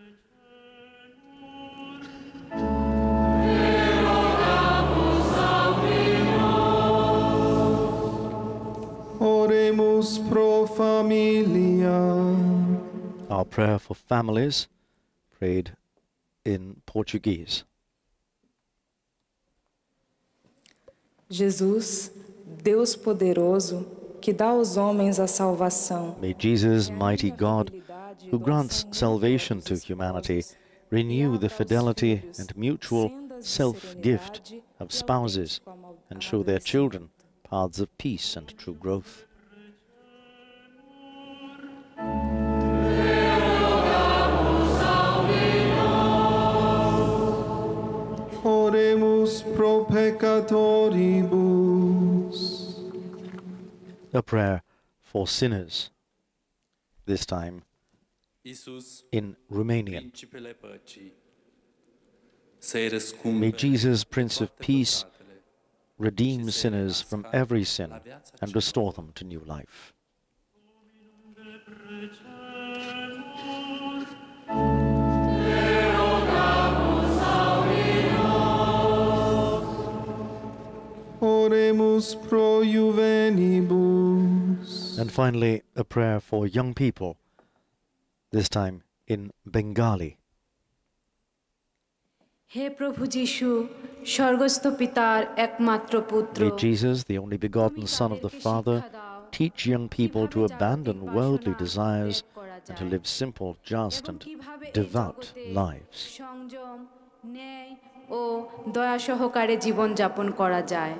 Oremus pro familia. Our prayer for families, prayed in Portuguese. Jesus, Deus poderoso, que dá aos homens a salvação. May Jesus, mighty God, who grants salvation to humanity, renew the fidelity and mutual self-gift of spouses and show their children paths of peace and true growth. Oremus pro peccatoribus. A prayer for sinners, this time in Romanian. May Jesus, Prince of Peace, redeem sinners from every sin and restore them to new life. Oremus pro juvenibus. And finally, a prayer for young people, this time in Bengali. হে প্রভু যিশু স্বর্গস্থ পিতার একমাত্র পুত্র May Jesus, the only begotten Son of the Father, teach young people to abandon worldly desires and to live simple, just and devout lives. সংযম ন্যায় ও দয়া সহকারে জীবন যাপন করা যায়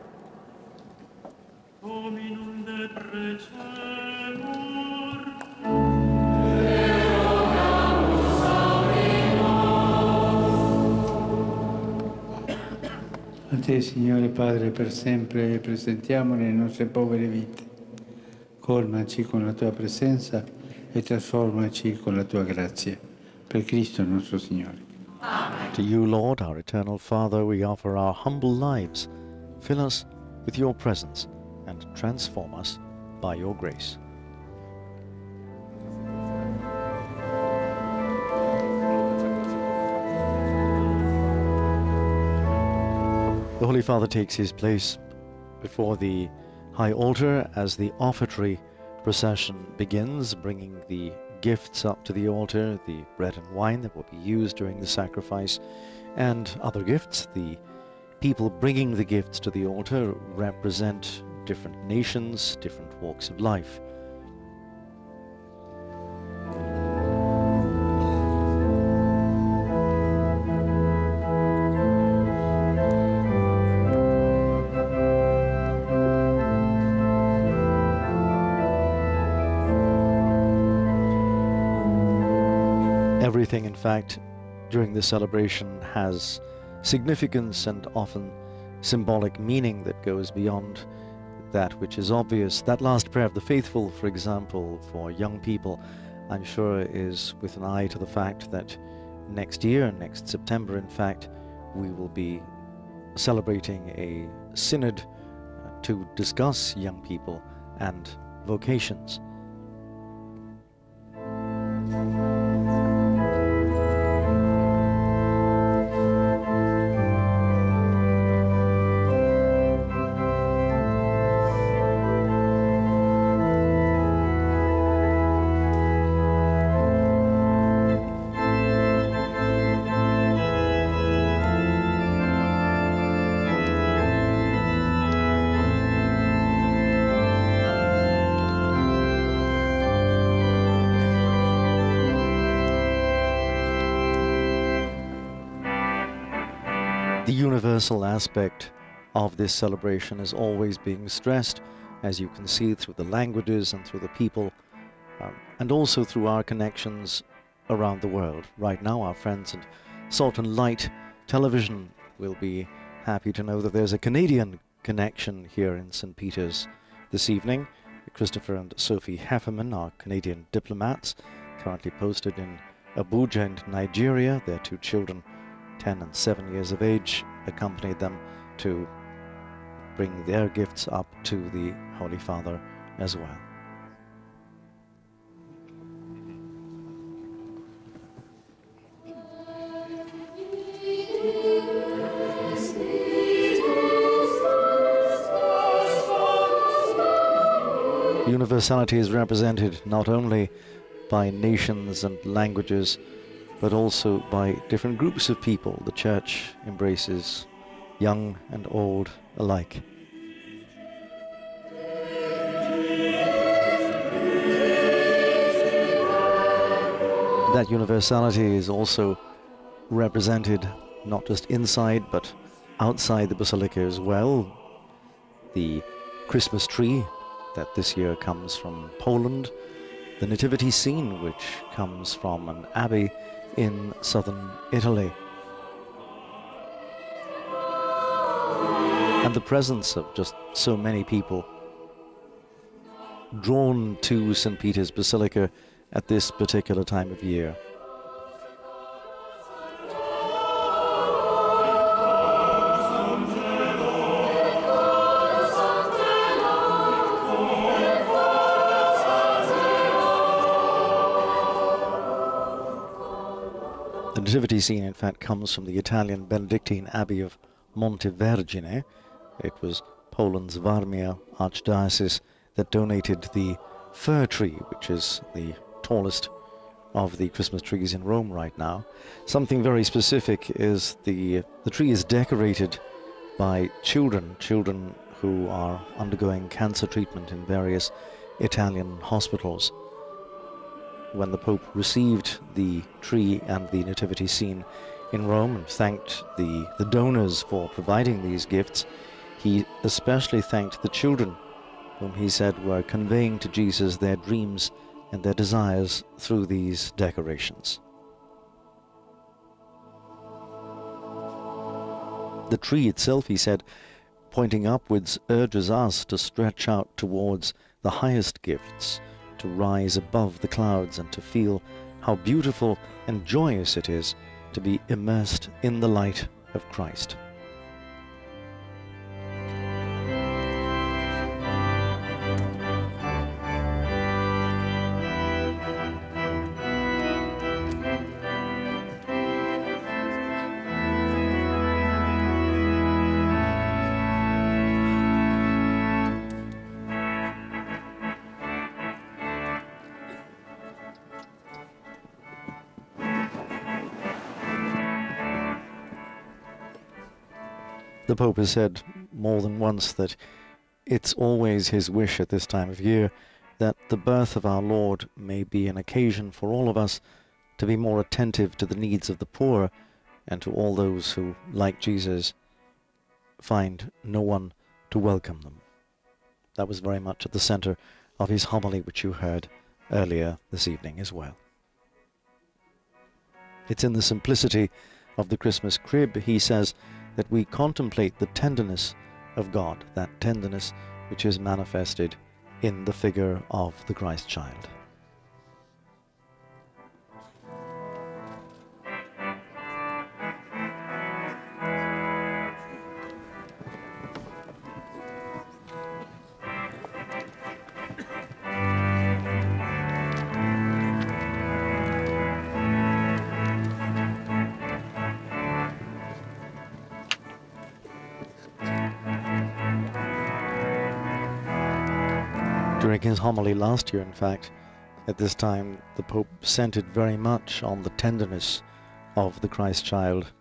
A te, Signore Padre, per sempre presentiamo le nostre povere vite. Colmaci con la tua presenza e trasformaci con la tua grazia. Per Cristo nostro Signore. Amen. To you, Lord, our eternal Father, we offer our humble lives. Fill us with your presence and transform us by your grace. The Holy Father takes his place before the high altar as the offertory procession begins, bringing the gifts up to the altar, the bread and wine that will be used during the sacrifice, and other gifts. The people bringing the gifts to the altar represent different nations, different walks of life. Everything, in fact, during the celebration has significance and often symbolic meaning that goes beyond that which is obvious. That last prayer of the faithful, for example, for young people, I'm sure is with an eye to the fact that next year, next September, in fact, we will be celebrating a synod to discuss young people and vocations. The universal aspect of this celebration is always being stressed, as you can see through the languages and through the people, and also through our connections around the world. Right now, our friends at Salt and Light Television will be happy to know that there's a Canadian connection here in St. Peter's this evening. Christopher and Sophie Hefferman are Canadian diplomats, currently posted in Abuja in Nigeria. Their two children, 10 and 7 years of age, accompanied them to bring their gifts up to the Holy Father as well. Universality is represented not only by nations and languages, but also by different groups of people. The Church embraces young and old alike. That universality is also represented not just inside but outside the Basilica as well. The Christmas tree that this year comes from Poland, the nativity scene which comes from an abbey in southern Italy, and the presence of just so many people drawn to St. Peter's Basilica at this particular time of year. The nativity scene, in fact, comes from the Italian Benedictine Abbey of Montevergine. It was Poland's Warmia Archdiocese that donated the fir tree, which is the tallest of the Christmas trees in Rome right now. Something very specific is the tree is decorated by children who are undergoing cancer treatment in various Italian hospitals. When the Pope received the tree and the nativity scene in Rome and thanked the donors for providing these gifts, he especially thanked the children, whom he said were conveying to Jesus their dreams and their desires through these decorations. The tree itself, he said, pointing upwards, urges us to stretch out towards the highest gifts, to rise above the clouds and to feel how beautiful and joyous it is to be immersed in the light of Christ. The Pope has said more than once that it's always his wish at this time of year that the birth of our Lord may be an occasion for all of us to be more attentive to the needs of the poor and to all those who, like Jesus, find no one to welcome them. That was very much at the center of his homily, which you heard earlier this evening as well. It's in the simplicity of the Christmas crib, he says, that we contemplate the tenderness of God, that tenderness which is manifested in the figure of the Christ child. During his homily last year, in fact, at this time, the Pope centered very much on the tenderness of the Christ child.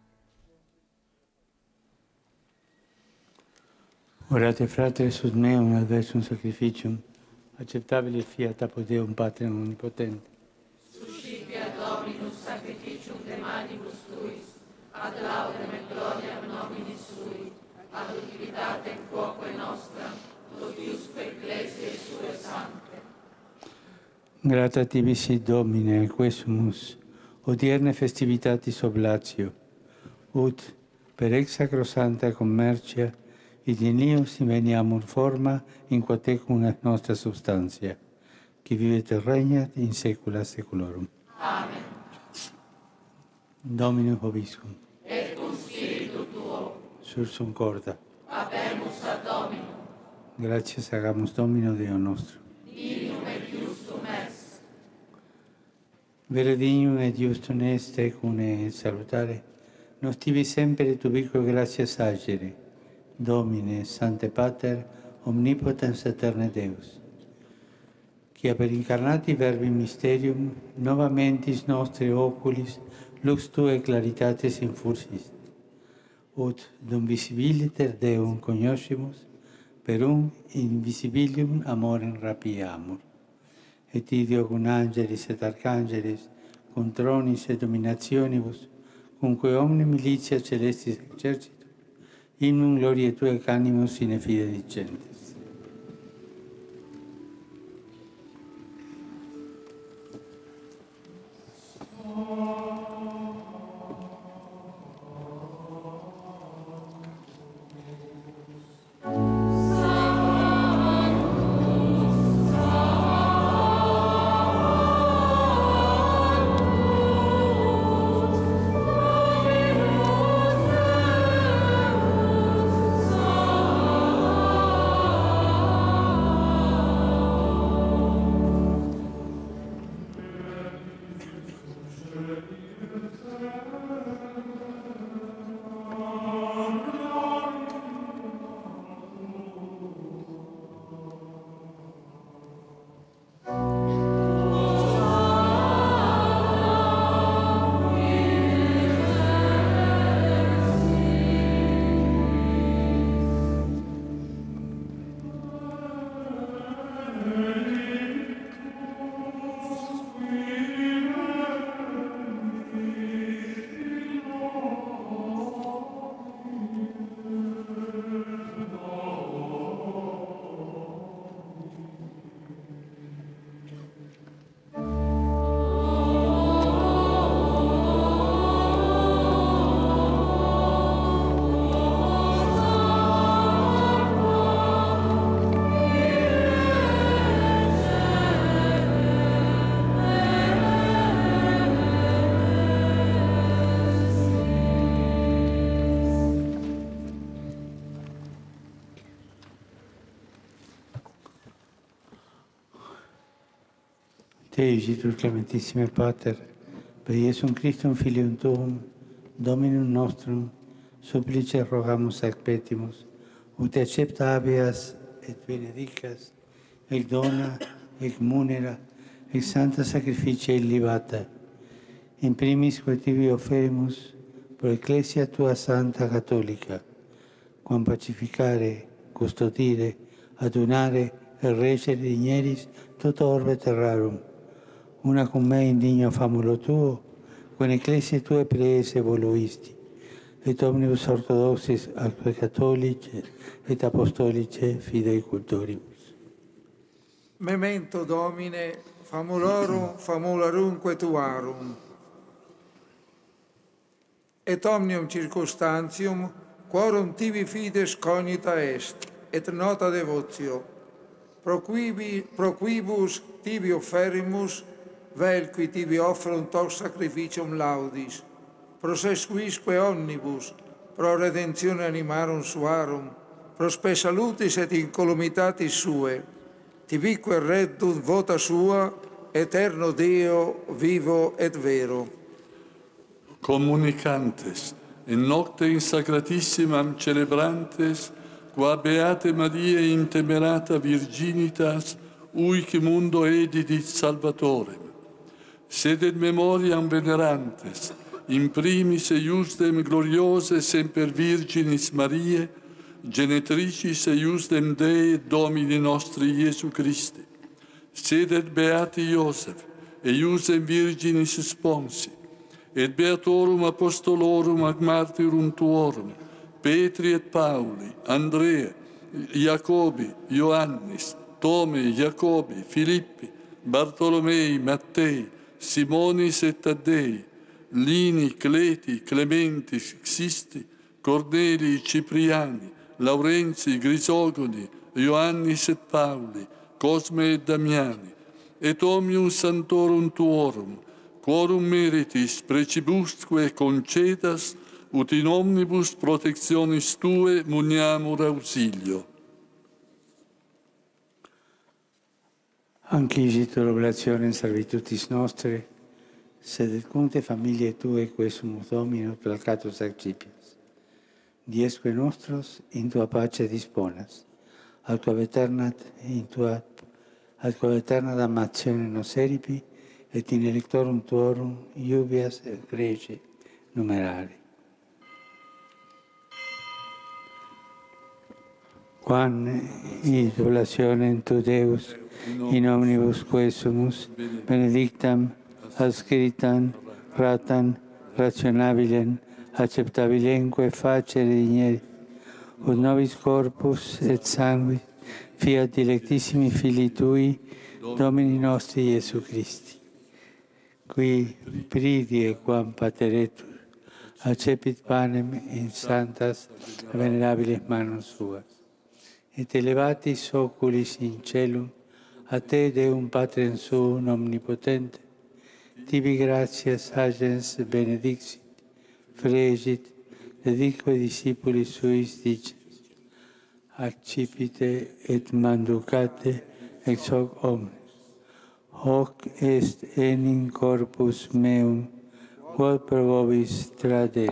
Orate fratres sut meum adversum sacrificium, acceptabile fiat apud Deum Patrem omnipotente. Suscipiat Dominus sacrificium de manibus tuis, ad laudem et gloriam Date in quoque nostra, lotiusque ecclesiae sue sante. Grata tibi sit Domine, quesumus, odierne festivitatis oblatio, ut per ex sacrosanta commercia, id in ius inveniamur forma in quatecum nostra substantia, qui vivet et regnat in saecula saeculorum. Amen. Domine vobiscum. Et cum spiritu tuo. Sursum corda. Habemus ad Dominum. Gratias agamus Domino Deo nostro. Dignum et justum est. Vere dignum et justum est tecum et salutare, nos tibi sempre tubique gratias agere, Domine, Sancte Pater, omnipotens aeterne Deus, quia per incarnati verbi mysterium nova mentis nostri oculis lux Tue claritatis infusist, ut dum visibiliter Deum cognoscimus, per invisibilium amorem rapiamur. Et ideo cum angelis et arcangelis, cum tronis et dominationibus, cumque omne militia celestis exercitur, innum gloriae Tuae canimus sine fide dicentes. Te, igitur clementissime Pater, per Iesum Christum Filium Tuum, Dominum nostrum, supplice rogamus ac petimus, ut accepta habeas et benedicas, ec dona, ec munera, ec santa sacrificia illibata, in primis quae tibi offerimus pro Ecclesia Tua Santa Catholica, quam pacificare, custodire, adunare et reggere digneris toto orbe terrarum, una cum me indigno famulo Tuo, quam Ecclesiae Tue praese voluisti, et omnibus orthodoxis atque catholice et apostolice fidei cultoribus. Memento Domine, famulorumque Tuarum, et omnium circumstantium, quorum tibi fides cognita est, et nota devotio, pro quibus tibi offerimus, vel qui tibi offerunt hoc sacrificium laudis, prosesquisque omnibus, pro redentione animarum suarum, pro spe salutis et incolumitatis sue, tibique reddunt vota sua, eterno Deo, vivo et vero. Communicantes, in nocte in sacratissimam celebrantes, qua Beate Maria intemerata virginitas, uic mundo edidit Salvatorem, sed in memoriam venerantes, in primis eiusdem gloriose semper Virginis Mariae, genetricis eiusdem Dei Domini nostri Iesu Christi, sed et beati Iosef, eiusdem Virginis sponsi, et beatorum apostolorum ac martyrum tuorum, Petri et Pauli, Andrea, Jacobi, Ioannis, Tome, Jacobi, Filippi, Bartolomei, Mattei, Simonis et Taddei, Lini, Cleti, Clementi, Xisti, Corneli, Cipriani, Laurenzi, Grisogoni, Ioannis et Pauli, Cosme et Damiani, et omnium santorum tuorum, quorum meritis precibusque concedas, ut in omnibus protectionis tue muniamur auxilio. Anquisitur oblazione servitutis nostre, sed et cunte familiae tue, quesumus Dominus placatus accipias. Diesque nostros in tua pace disponas, ad quam aeterna damnatione nos eripi, et in electorum tuorum iubias et prece numerari. Quan id oblationem tu Deus, in omnibus quesumus, benedictam, adscritam, ratam, rationabilem, acceptabilemque facere digneri, ut nobis corpus et sanguis, fiat dilectissimi Filii Tui, Domini nostri Iesu Christi, qui pridie quam pateretur, accepit panem in santas venerabiles manus suas, et elevatis oculis in celum, a Te, Deum Patrem Suum omnipotente, tibi gratias agens benedixit, fregit, dedique discipulis suis dicens, accipite et manducate ex hoc omnes. Hoc est enim corpus meum, quod pro vobis tradet.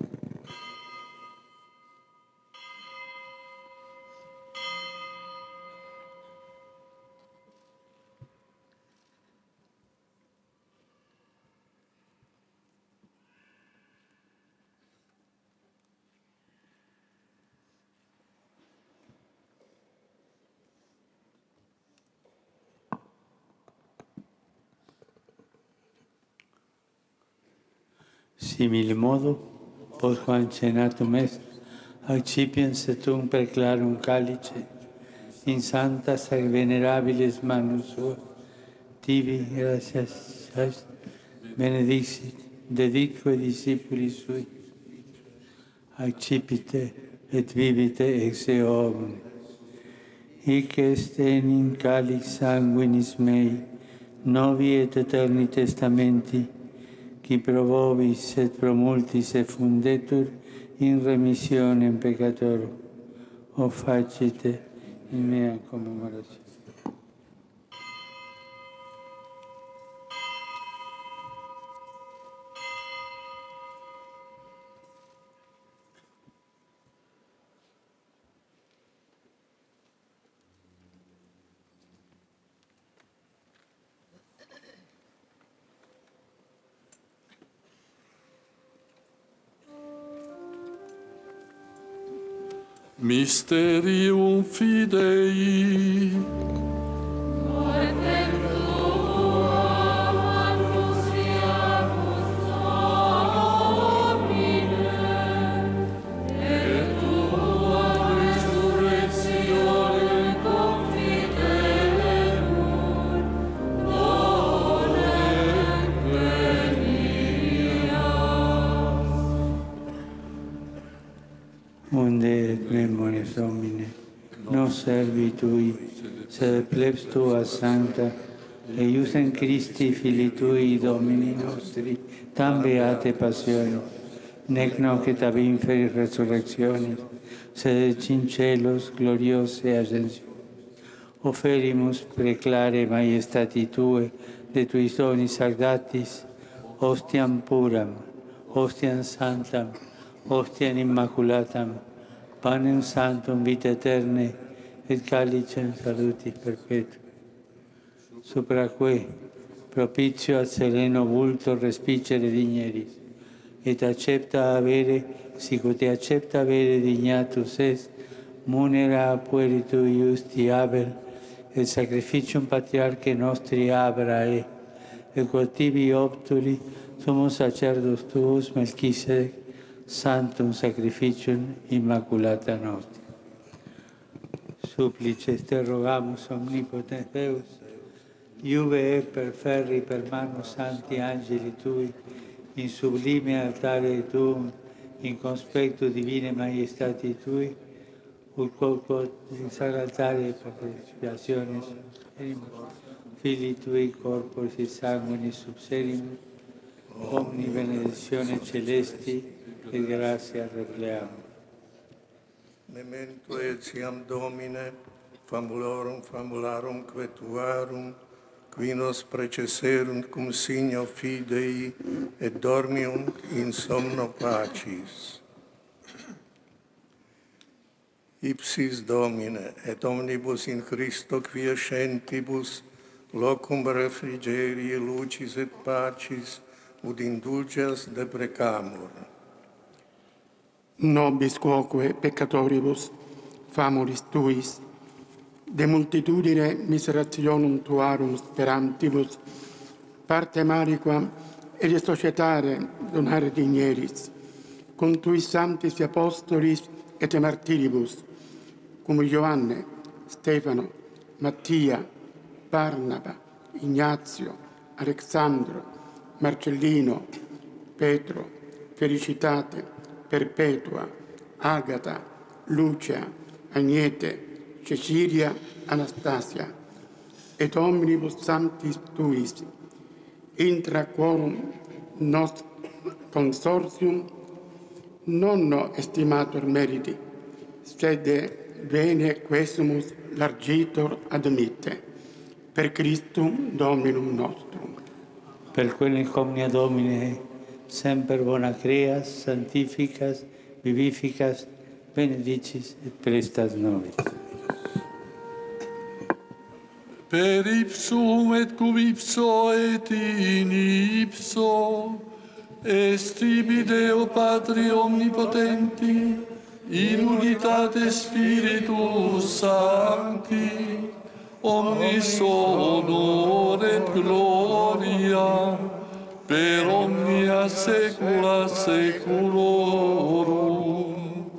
Simile modo, postquam cenatum est, accipiens et tum per clarum calice, in santas et venerabiles manus suas, tibi gratias benedixit, dedique discipulis sui, accipite et vivite ex eo omnes. Hic est enim calix sanguinis mei, novi et eterni testamenti, qui pro vobis et pro multis effundetur in remissionem peccatorum. O facite in mea commemorazione. Mysterium Fidei. Mortem tuam annunciamus Domine, et tuam resurrectionem confidelemur, dolem venias. Unde et memories Domine, nos servi Tui, sed plebs Tua sancta, eiusem Christi Filii Tui, Domini nostri, tam beate passionis, nec nocet ab inferis resurrectionis, sed et in celos gloriose ascensione. Oferimus preclare maiestati Tue, de Tuis donis sagdatis, ostiam puram, ostiam santam, ostiam immaculatam, panem sanctum vita eterne, et calicem salutis perpetuum. Supraque propitio ad sereno vulto respicere digneris, et accepta avere, sicut accepta avere dignatus est, munera pueritu iusti Abel, et sacrificium patriarche nostri Abrae, et quod tibi optuli sumus sacerdos tuus Melchisedec, Sanctum Sacrificium Immaculata Nostra. Supplices te rogamus, omnipotens Deus, iuve et per ferri per manus santi angeli tui, in sublime altare tuum, in conspectu divine maiestati tui, ut quod in sacro altare per expiationes filii tui corporis et sanguinis subserimus, omni benedictione celesti et gratia repleamus. Memento etiam Domine, famularum quetuarum, qui nos precesserunt cum signo fidei, et dormium in somno pacis. Ipsis Domine, et omnibus in Christo quiescentibus, locum refrigerii, lucis et pacis, ut indulges deprecamur. Nobis quoque peccatoribus, famulis tuis, de multitudine miserationum tuarum sperantibus, parte maliquam et de societare donare digneris, cum tuis sanctis apostolis et martiribus, cum Ioanne, Stefano, Mattia, Barnaba, Ignazio, Alexandro, Marcellino, Petro, Felicitate, Perpetua, Agata, Lucia, Agnete, Cecilia, Anastasia, et omnibus sanctis tuis, intra quorum nos consortium non estimator meriti, sed bene quesumus largitor admitte, per Christum Dominum nostrum. Per quelle omnia Domine, semper bona creas, santificas, vivificas, benedicis et prestas nobis. Per ipsum et cum ipso et in ipso, est tibi Deo Patri omnipotenti, in unitate Spiritus Sancti, omnis honor et gloria, per omnia saecula saeculorum.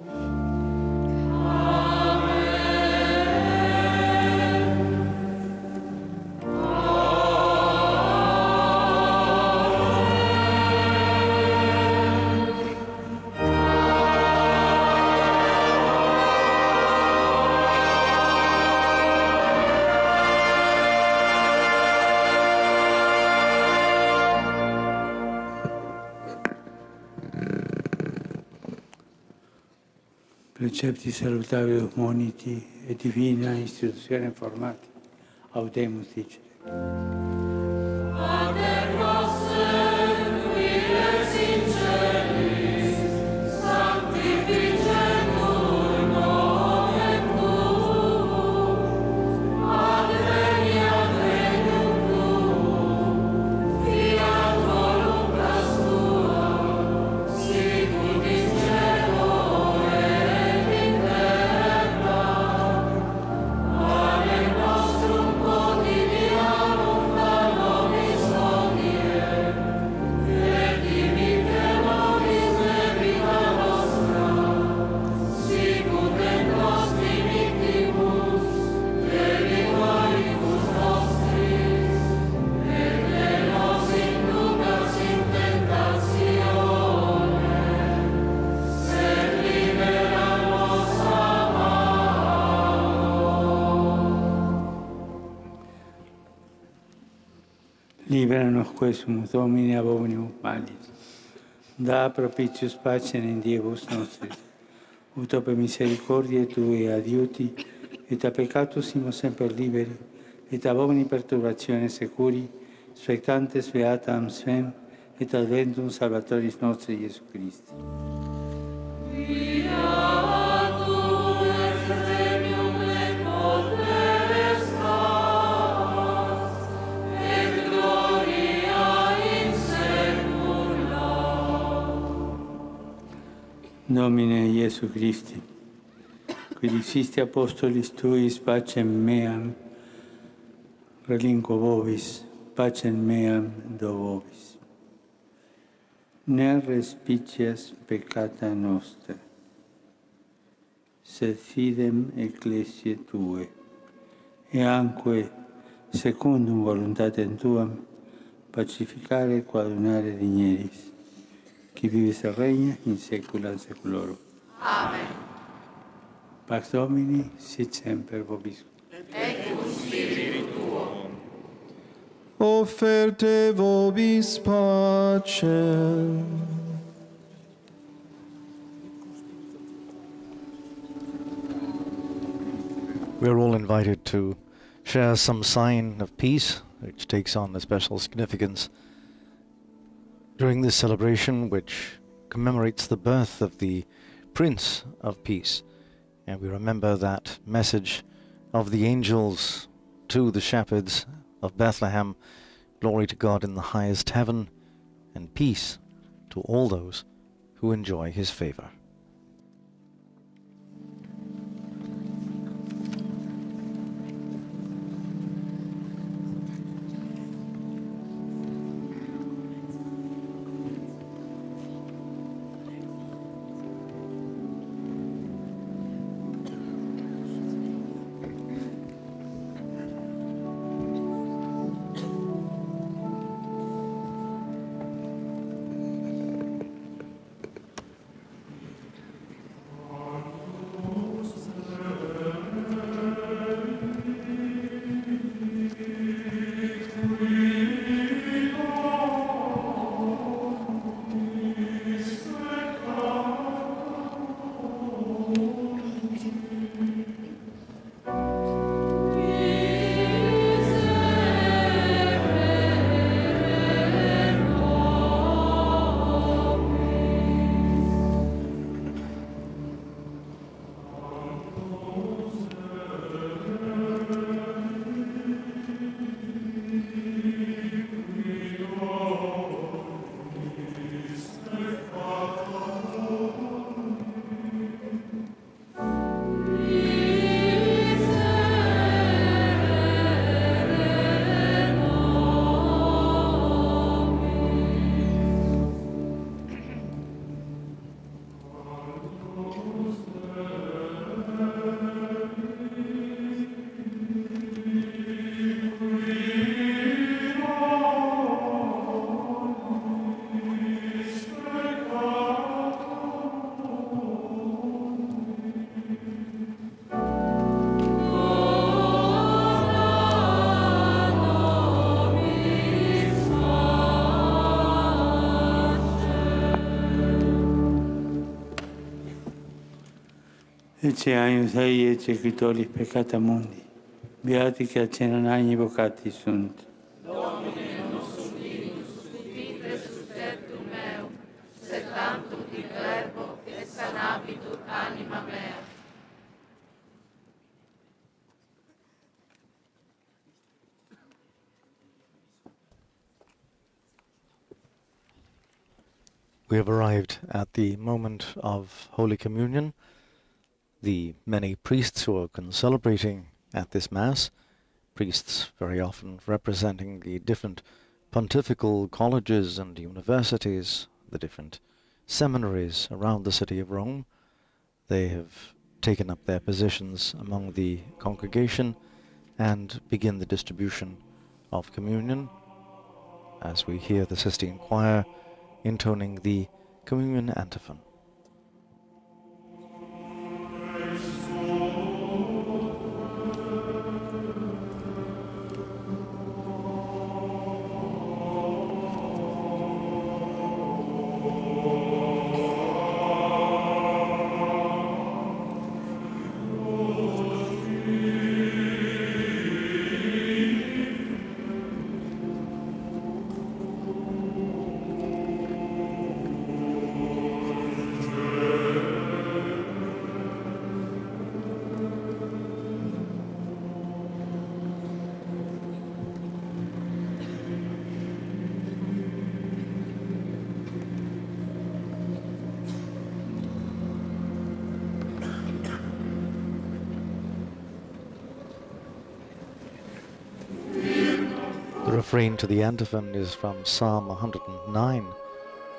Precepti salutavius moniti et divina institutione formati, audemus dicere. Pater noster, qui es in celis, sanctificetur nomen tuum, adveniat regnum tuum, fiat voluntas tua, sicut in cielo et in terra. Panem nostrum quotidianum da nobis hodie, et dimitte nobis debita nostra, sicut et nos dimittimus debitoribus nostris, et ne nos inducas in tentatione, sed libera nos a Libera-nos quesumus, Domine, ab omnibus malis. Da propitius pacem in Diebus nostris, ut per misericordiae Tue adiuti, et a peccatus simus semper liberi, et ab omni perturbatione securi, spectantes beatam spem, et adventum Salvatoris nostri Iesu Christi. Beatum est regnum et potestas, et gloria in saecula. Domine Iesu Christi, qui dicisti apostolis Tuis pacem meam relinquo vobis, pacem meam do vobis. ne respicias peccata nostra, sed fidem ecclesiae Tue, e anque secundum voluntatem Tuam, pacificare quadunare digneris, qui vivis et regna in saecula saeculorum. Amen. Pax Domini, sit semper vobiscum. Et cum spiritu tuo. Offerte vobis pacem. We're all invited to share some sign of peace, which takes on a special significance during this celebration, which commemorates the birth of the Prince of Peace. And we remember that message of the angels to the shepherds of Bethlehem: glory to God in the highest heaven, and peace to all those who enjoy his favor. Ecce agnus Dei, ecce qui tollis peccata mundi, beati che accenanagni vocati sunt. Domine nostro Spiritus, ut resuscitum meum, sed tantum il Verbo, et sanabitur anima mea. We have arrived at the moment of Holy Communion. The many priests who are celebrating at this Mass, priests very often representing the different pontifical colleges and universities, the different seminaries around the city of Rome. They have taken up their positions among the congregation and begin the distribution of communion as we hear the Sistine Choir intoning the communion antiphon. The refrain to the antiphon is from Psalm 109,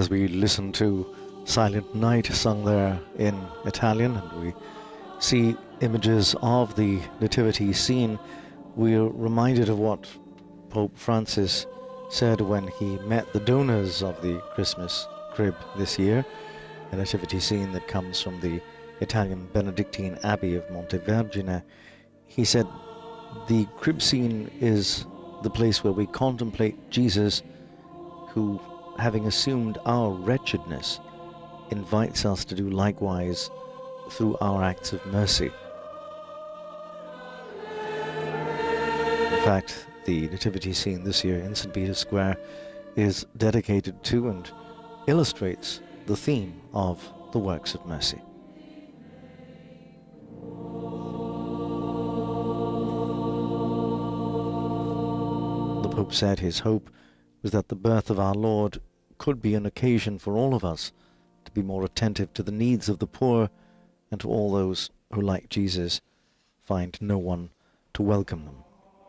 as we listen to Silent Night sung there in Italian, and we see images of the nativity scene, we're reminded of what Pope Francis said when he met the donors of the Christmas crib this year, a nativity scene that comes from the Italian Benedictine Abbey of Montevergine. He said, the crib scene is the place where we contemplate Jesus, who, having assumed our wretchedness, invites us to do likewise through our acts of mercy. In fact, the nativity scene this year in St. Peter's Square is dedicated to and illustrates the theme of the works of mercy. The Pope said his hope was that the birth of our Lord could be an occasion for all of us to be more attentive to the needs of the poor and to all those who, like Jesus, find no one to welcome them.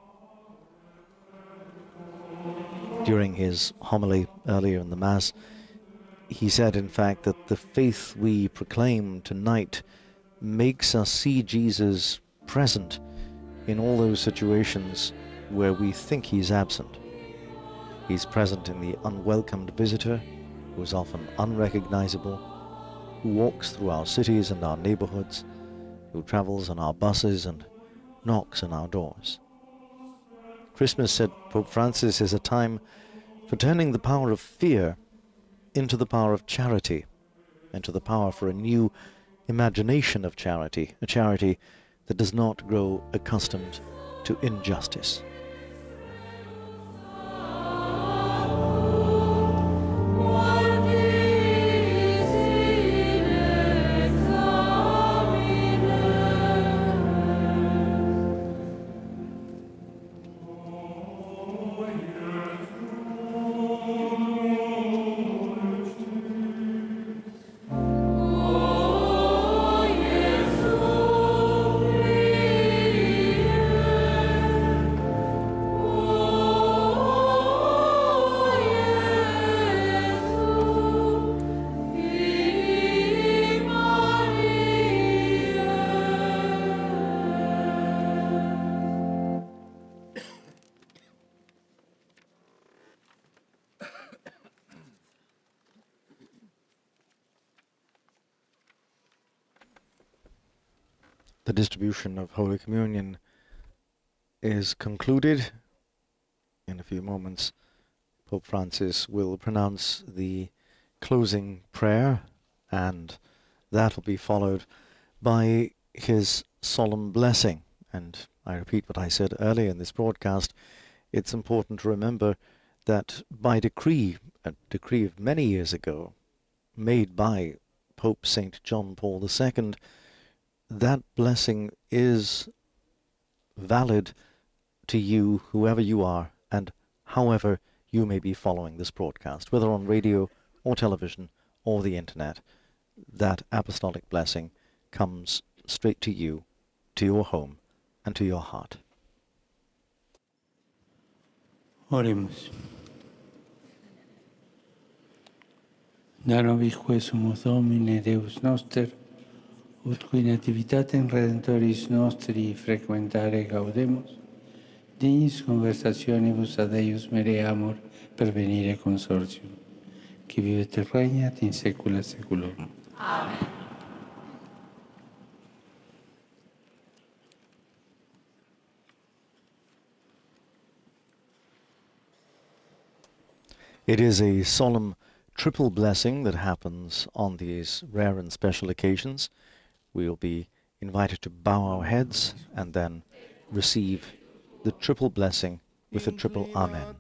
During his homily earlier in the Mass, he said, in fact, that the faith we proclaim tonight makes us see Jesus present in all those situations where we think he's absent. He's present in the unwelcomed visitor, who is often unrecognizable, who walks through our cities and our neighborhoods, who travels on our buses and knocks on our doors. Christmas, said Pope Francis, is a time for turning the power of fear into the power of charity, into the power for a new imagination of charity, a charity that does not grow accustomed to injustice. The distribution of Holy Communion is concluded. In a few moments, Pope Francis will pronounce the closing prayer, and that will be followed by his solemn blessing. And I repeat what I said earlier in this broadcast, it's important to remember that by decree, a decree of many years ago, made by Pope St. John Paul II, that blessing is valid to you, whoever you are, and however you may be following this broadcast, whether on radio or television or the internet. That apostolic blessing comes straight to you, to your home, and to your heart. Oremus. Da nobis quesumus Domine Deus noster, ut qui nativitatem Redentoris nostri frequentare gaudemus, dignis conversationibus ad eius mereamur pervenire consortium, qui vivet et regnat in saecula saeculorum. Amen. It is a solemn triple blessing that happens on these rare and special occasions. We will be invited to bow our heads and then receive the triple blessing with a triple Amen.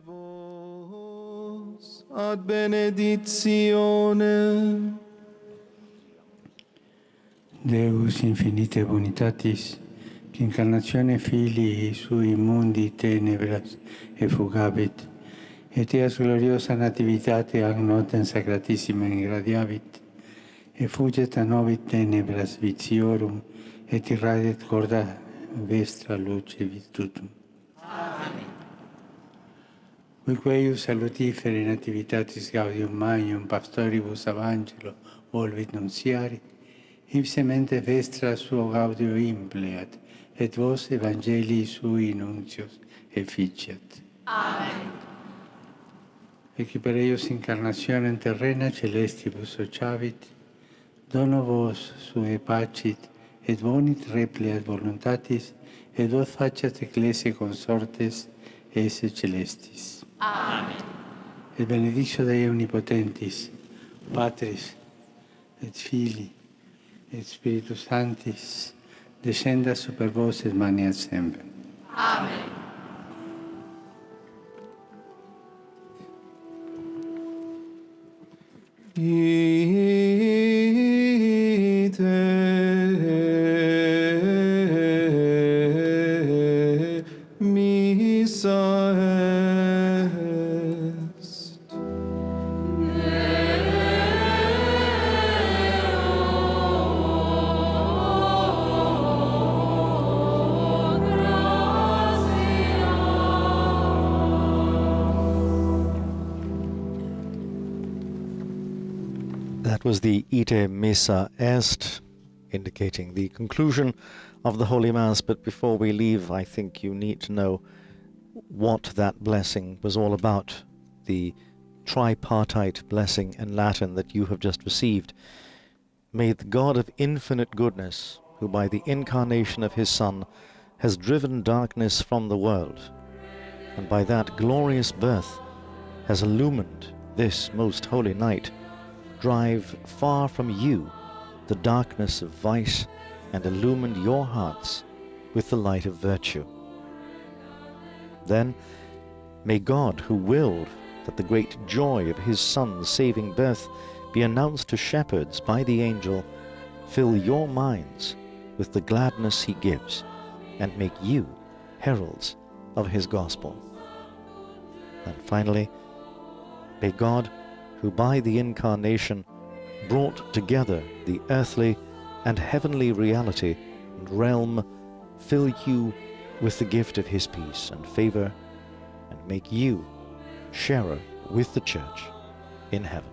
Ad benedictionem. Deus infinite bonitatis, qui incarnatione Filii sui mundi tenebras effugabit, et eas gloriosa nativitate ac notem sacratissima ingradiavit, effuget a nobis tenebras viciorum, et irradiet corda vestra luce virtutum. Amen. Uique eius salutiferi nativitatis gaudium maium pastoribus evangelo volvit nunciari, ipsemente vestra suo gaudio impleat, et vos evangelii sui nuncios efficiat. Amen. Ecce per eius incarnationem terrena celestibus sociavit, dono vos sue pacit, et bonit repleat voluntatis, et vos faciat ecclesiae consortes esse celestis. Amen. Et benedictio Dei omnipotentis, Patris, et Filii, et Spiritus Sanctis, descendat super vos et maniat semper. Amen. Ite missa est. That was the Ite Missa Est, indicating the conclusion of the Holy Mass. But before we leave, I think you need to know what that blessing was all about, the tripartite blessing in Latin that you have just received. May the God of infinite goodness, who by the incarnation of his Son has driven darkness from the world, and by that glorious birth has illumined this most holy night, drive far from you the darkness of vice and illumine your hearts with the light of virtue. Then may God, who willed that the great joy of his Son's saving birth be announced to shepherds by the angel, fill your minds with the gladness he gives, and make you heralds of his gospel. And finally, may God, who by the incarnation brought together the earthly and heavenly reality and realm, fill you with the gift of his peace and favor, and make you sharer with the Church in heaven.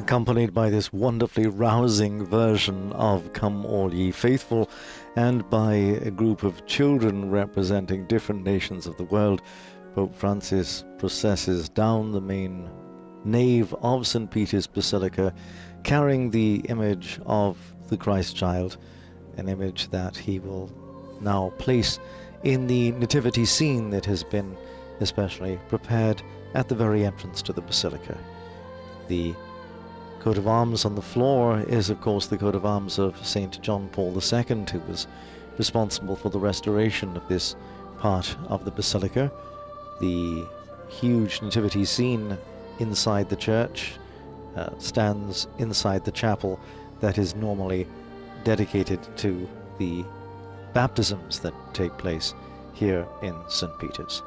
accompanied by this wonderfully rousing version of Come All Ye Faithful, and by a group of children representing different nations of the world. Pope Francis processes down the main nave of St. Peter's Basilica, carrying the image of the Christ child, an image that he will now place in the nativity scene that has been especially prepared at the very entrance to the Basilica. The coat of arms on the floor is, of course, the coat of arms of St. John Paul II, who was responsible for the restoration of this part of the Basilica. The huge nativity scene inside the church stands inside the chapel that is normally dedicated to the baptisms that take place here in St. Peter's.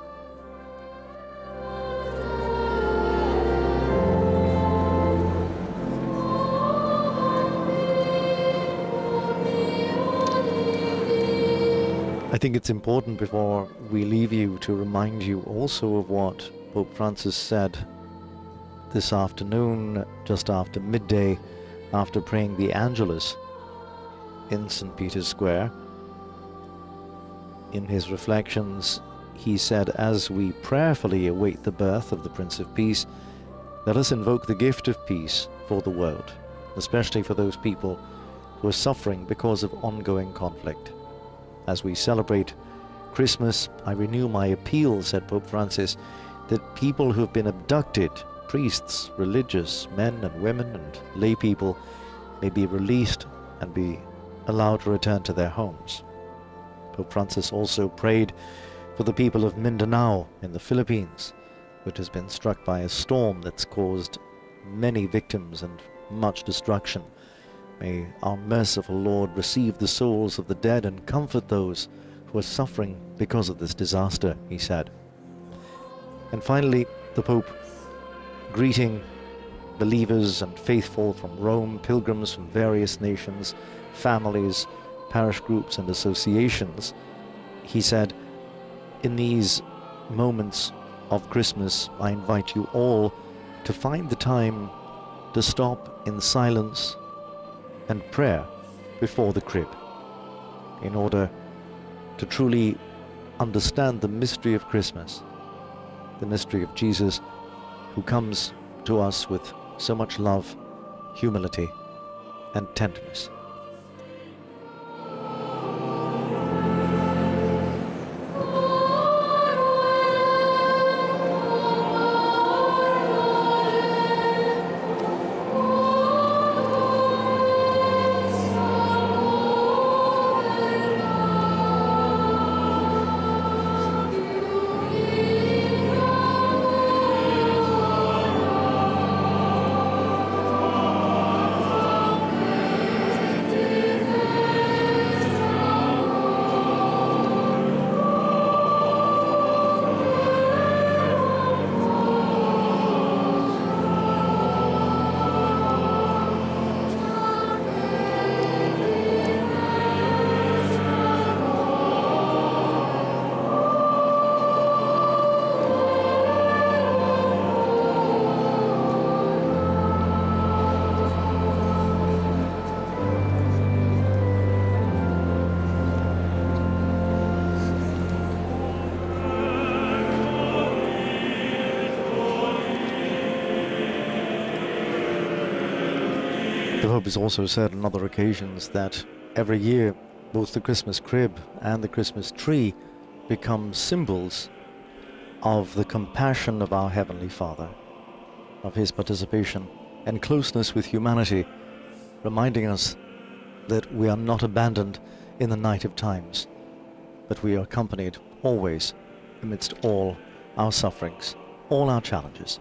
I think it's important before we leave you to remind you also of what Pope Francis said this afternoon, just after midday, after praying the Angelus in St. Peter's Square. In his reflections, he said, as we prayerfully await the birth of the Prince of Peace, let us invoke the gift of peace for the world, especially for those people who are suffering because of ongoing conflict. As we celebrate Christmas, I renew my appeal, said Pope Francis, that people who have been abducted, priests, religious, men and women and lay people, may be released and be allowed to return to their homes. Pope Francis also prayed for the people of Mindanao in the Philippines, which has been struck by a storm that's caused many victims and much destruction. May our merciful Lord receive the souls of the dead and comfort those who are suffering because of this disaster, he said. And finally, the Pope, greeting believers and faithful from Rome, pilgrims from various nations, families, parish groups and associations, he said, in these moments of Christmas, I invite you all to find the time to stop in silence and prayer before the crib, in order to truly understand the mystery of Christmas, the mystery of Jesus, who comes to us with so much love, humility, and tenderness. The Pope has also said on other occasions that every year both the Christmas crib and the Christmas tree become symbols of the compassion of our Heavenly Father, of his participation and closeness with humanity, reminding us that we are not abandoned in the night of times, but we are accompanied always amidst all our sufferings, all our challenges.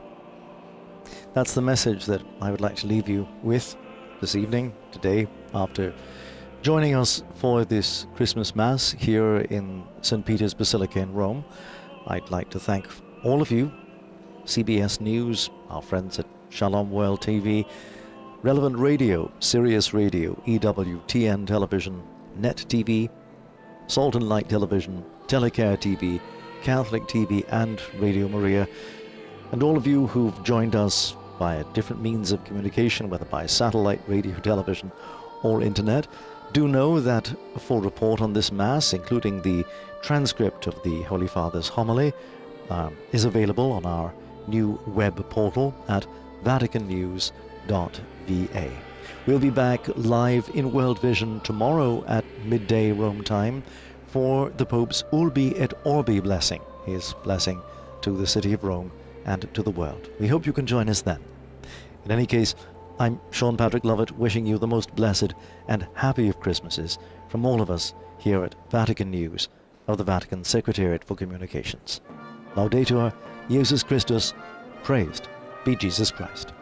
That's the message that I would like to leave you with this evening, today, after joining us for this Christmas Mass here in St. Peter's Basilica in Rome. I'd like to thank all of you, CBS News, our friends at Shalom World TV, Relevant Radio, Sirius Radio, EWTN Television, Net TV, Salt and Light Television, Telecare TV, Catholic TV and Radio Maria, and all of you who've joined us via different means of communication, whether by satellite, radio, television, or internet, do know that a full report on this Mass, including the transcript of the Holy Father's homily, is available on our new web portal at vaticannews.va. We'll be back live in World Vision tomorrow at midday Rome time for the Pope's Urbi et Orbi blessing, his blessing to the city of Rome and to the world. We hope you can join us then. In any case, I'm Sean Patrick Lovett, wishing you the most blessed and happy of Christmases from all of us here at Vatican News of the Vatican Secretariat for Communications. Laudetur Jesus Christus, praised be Jesus Christ.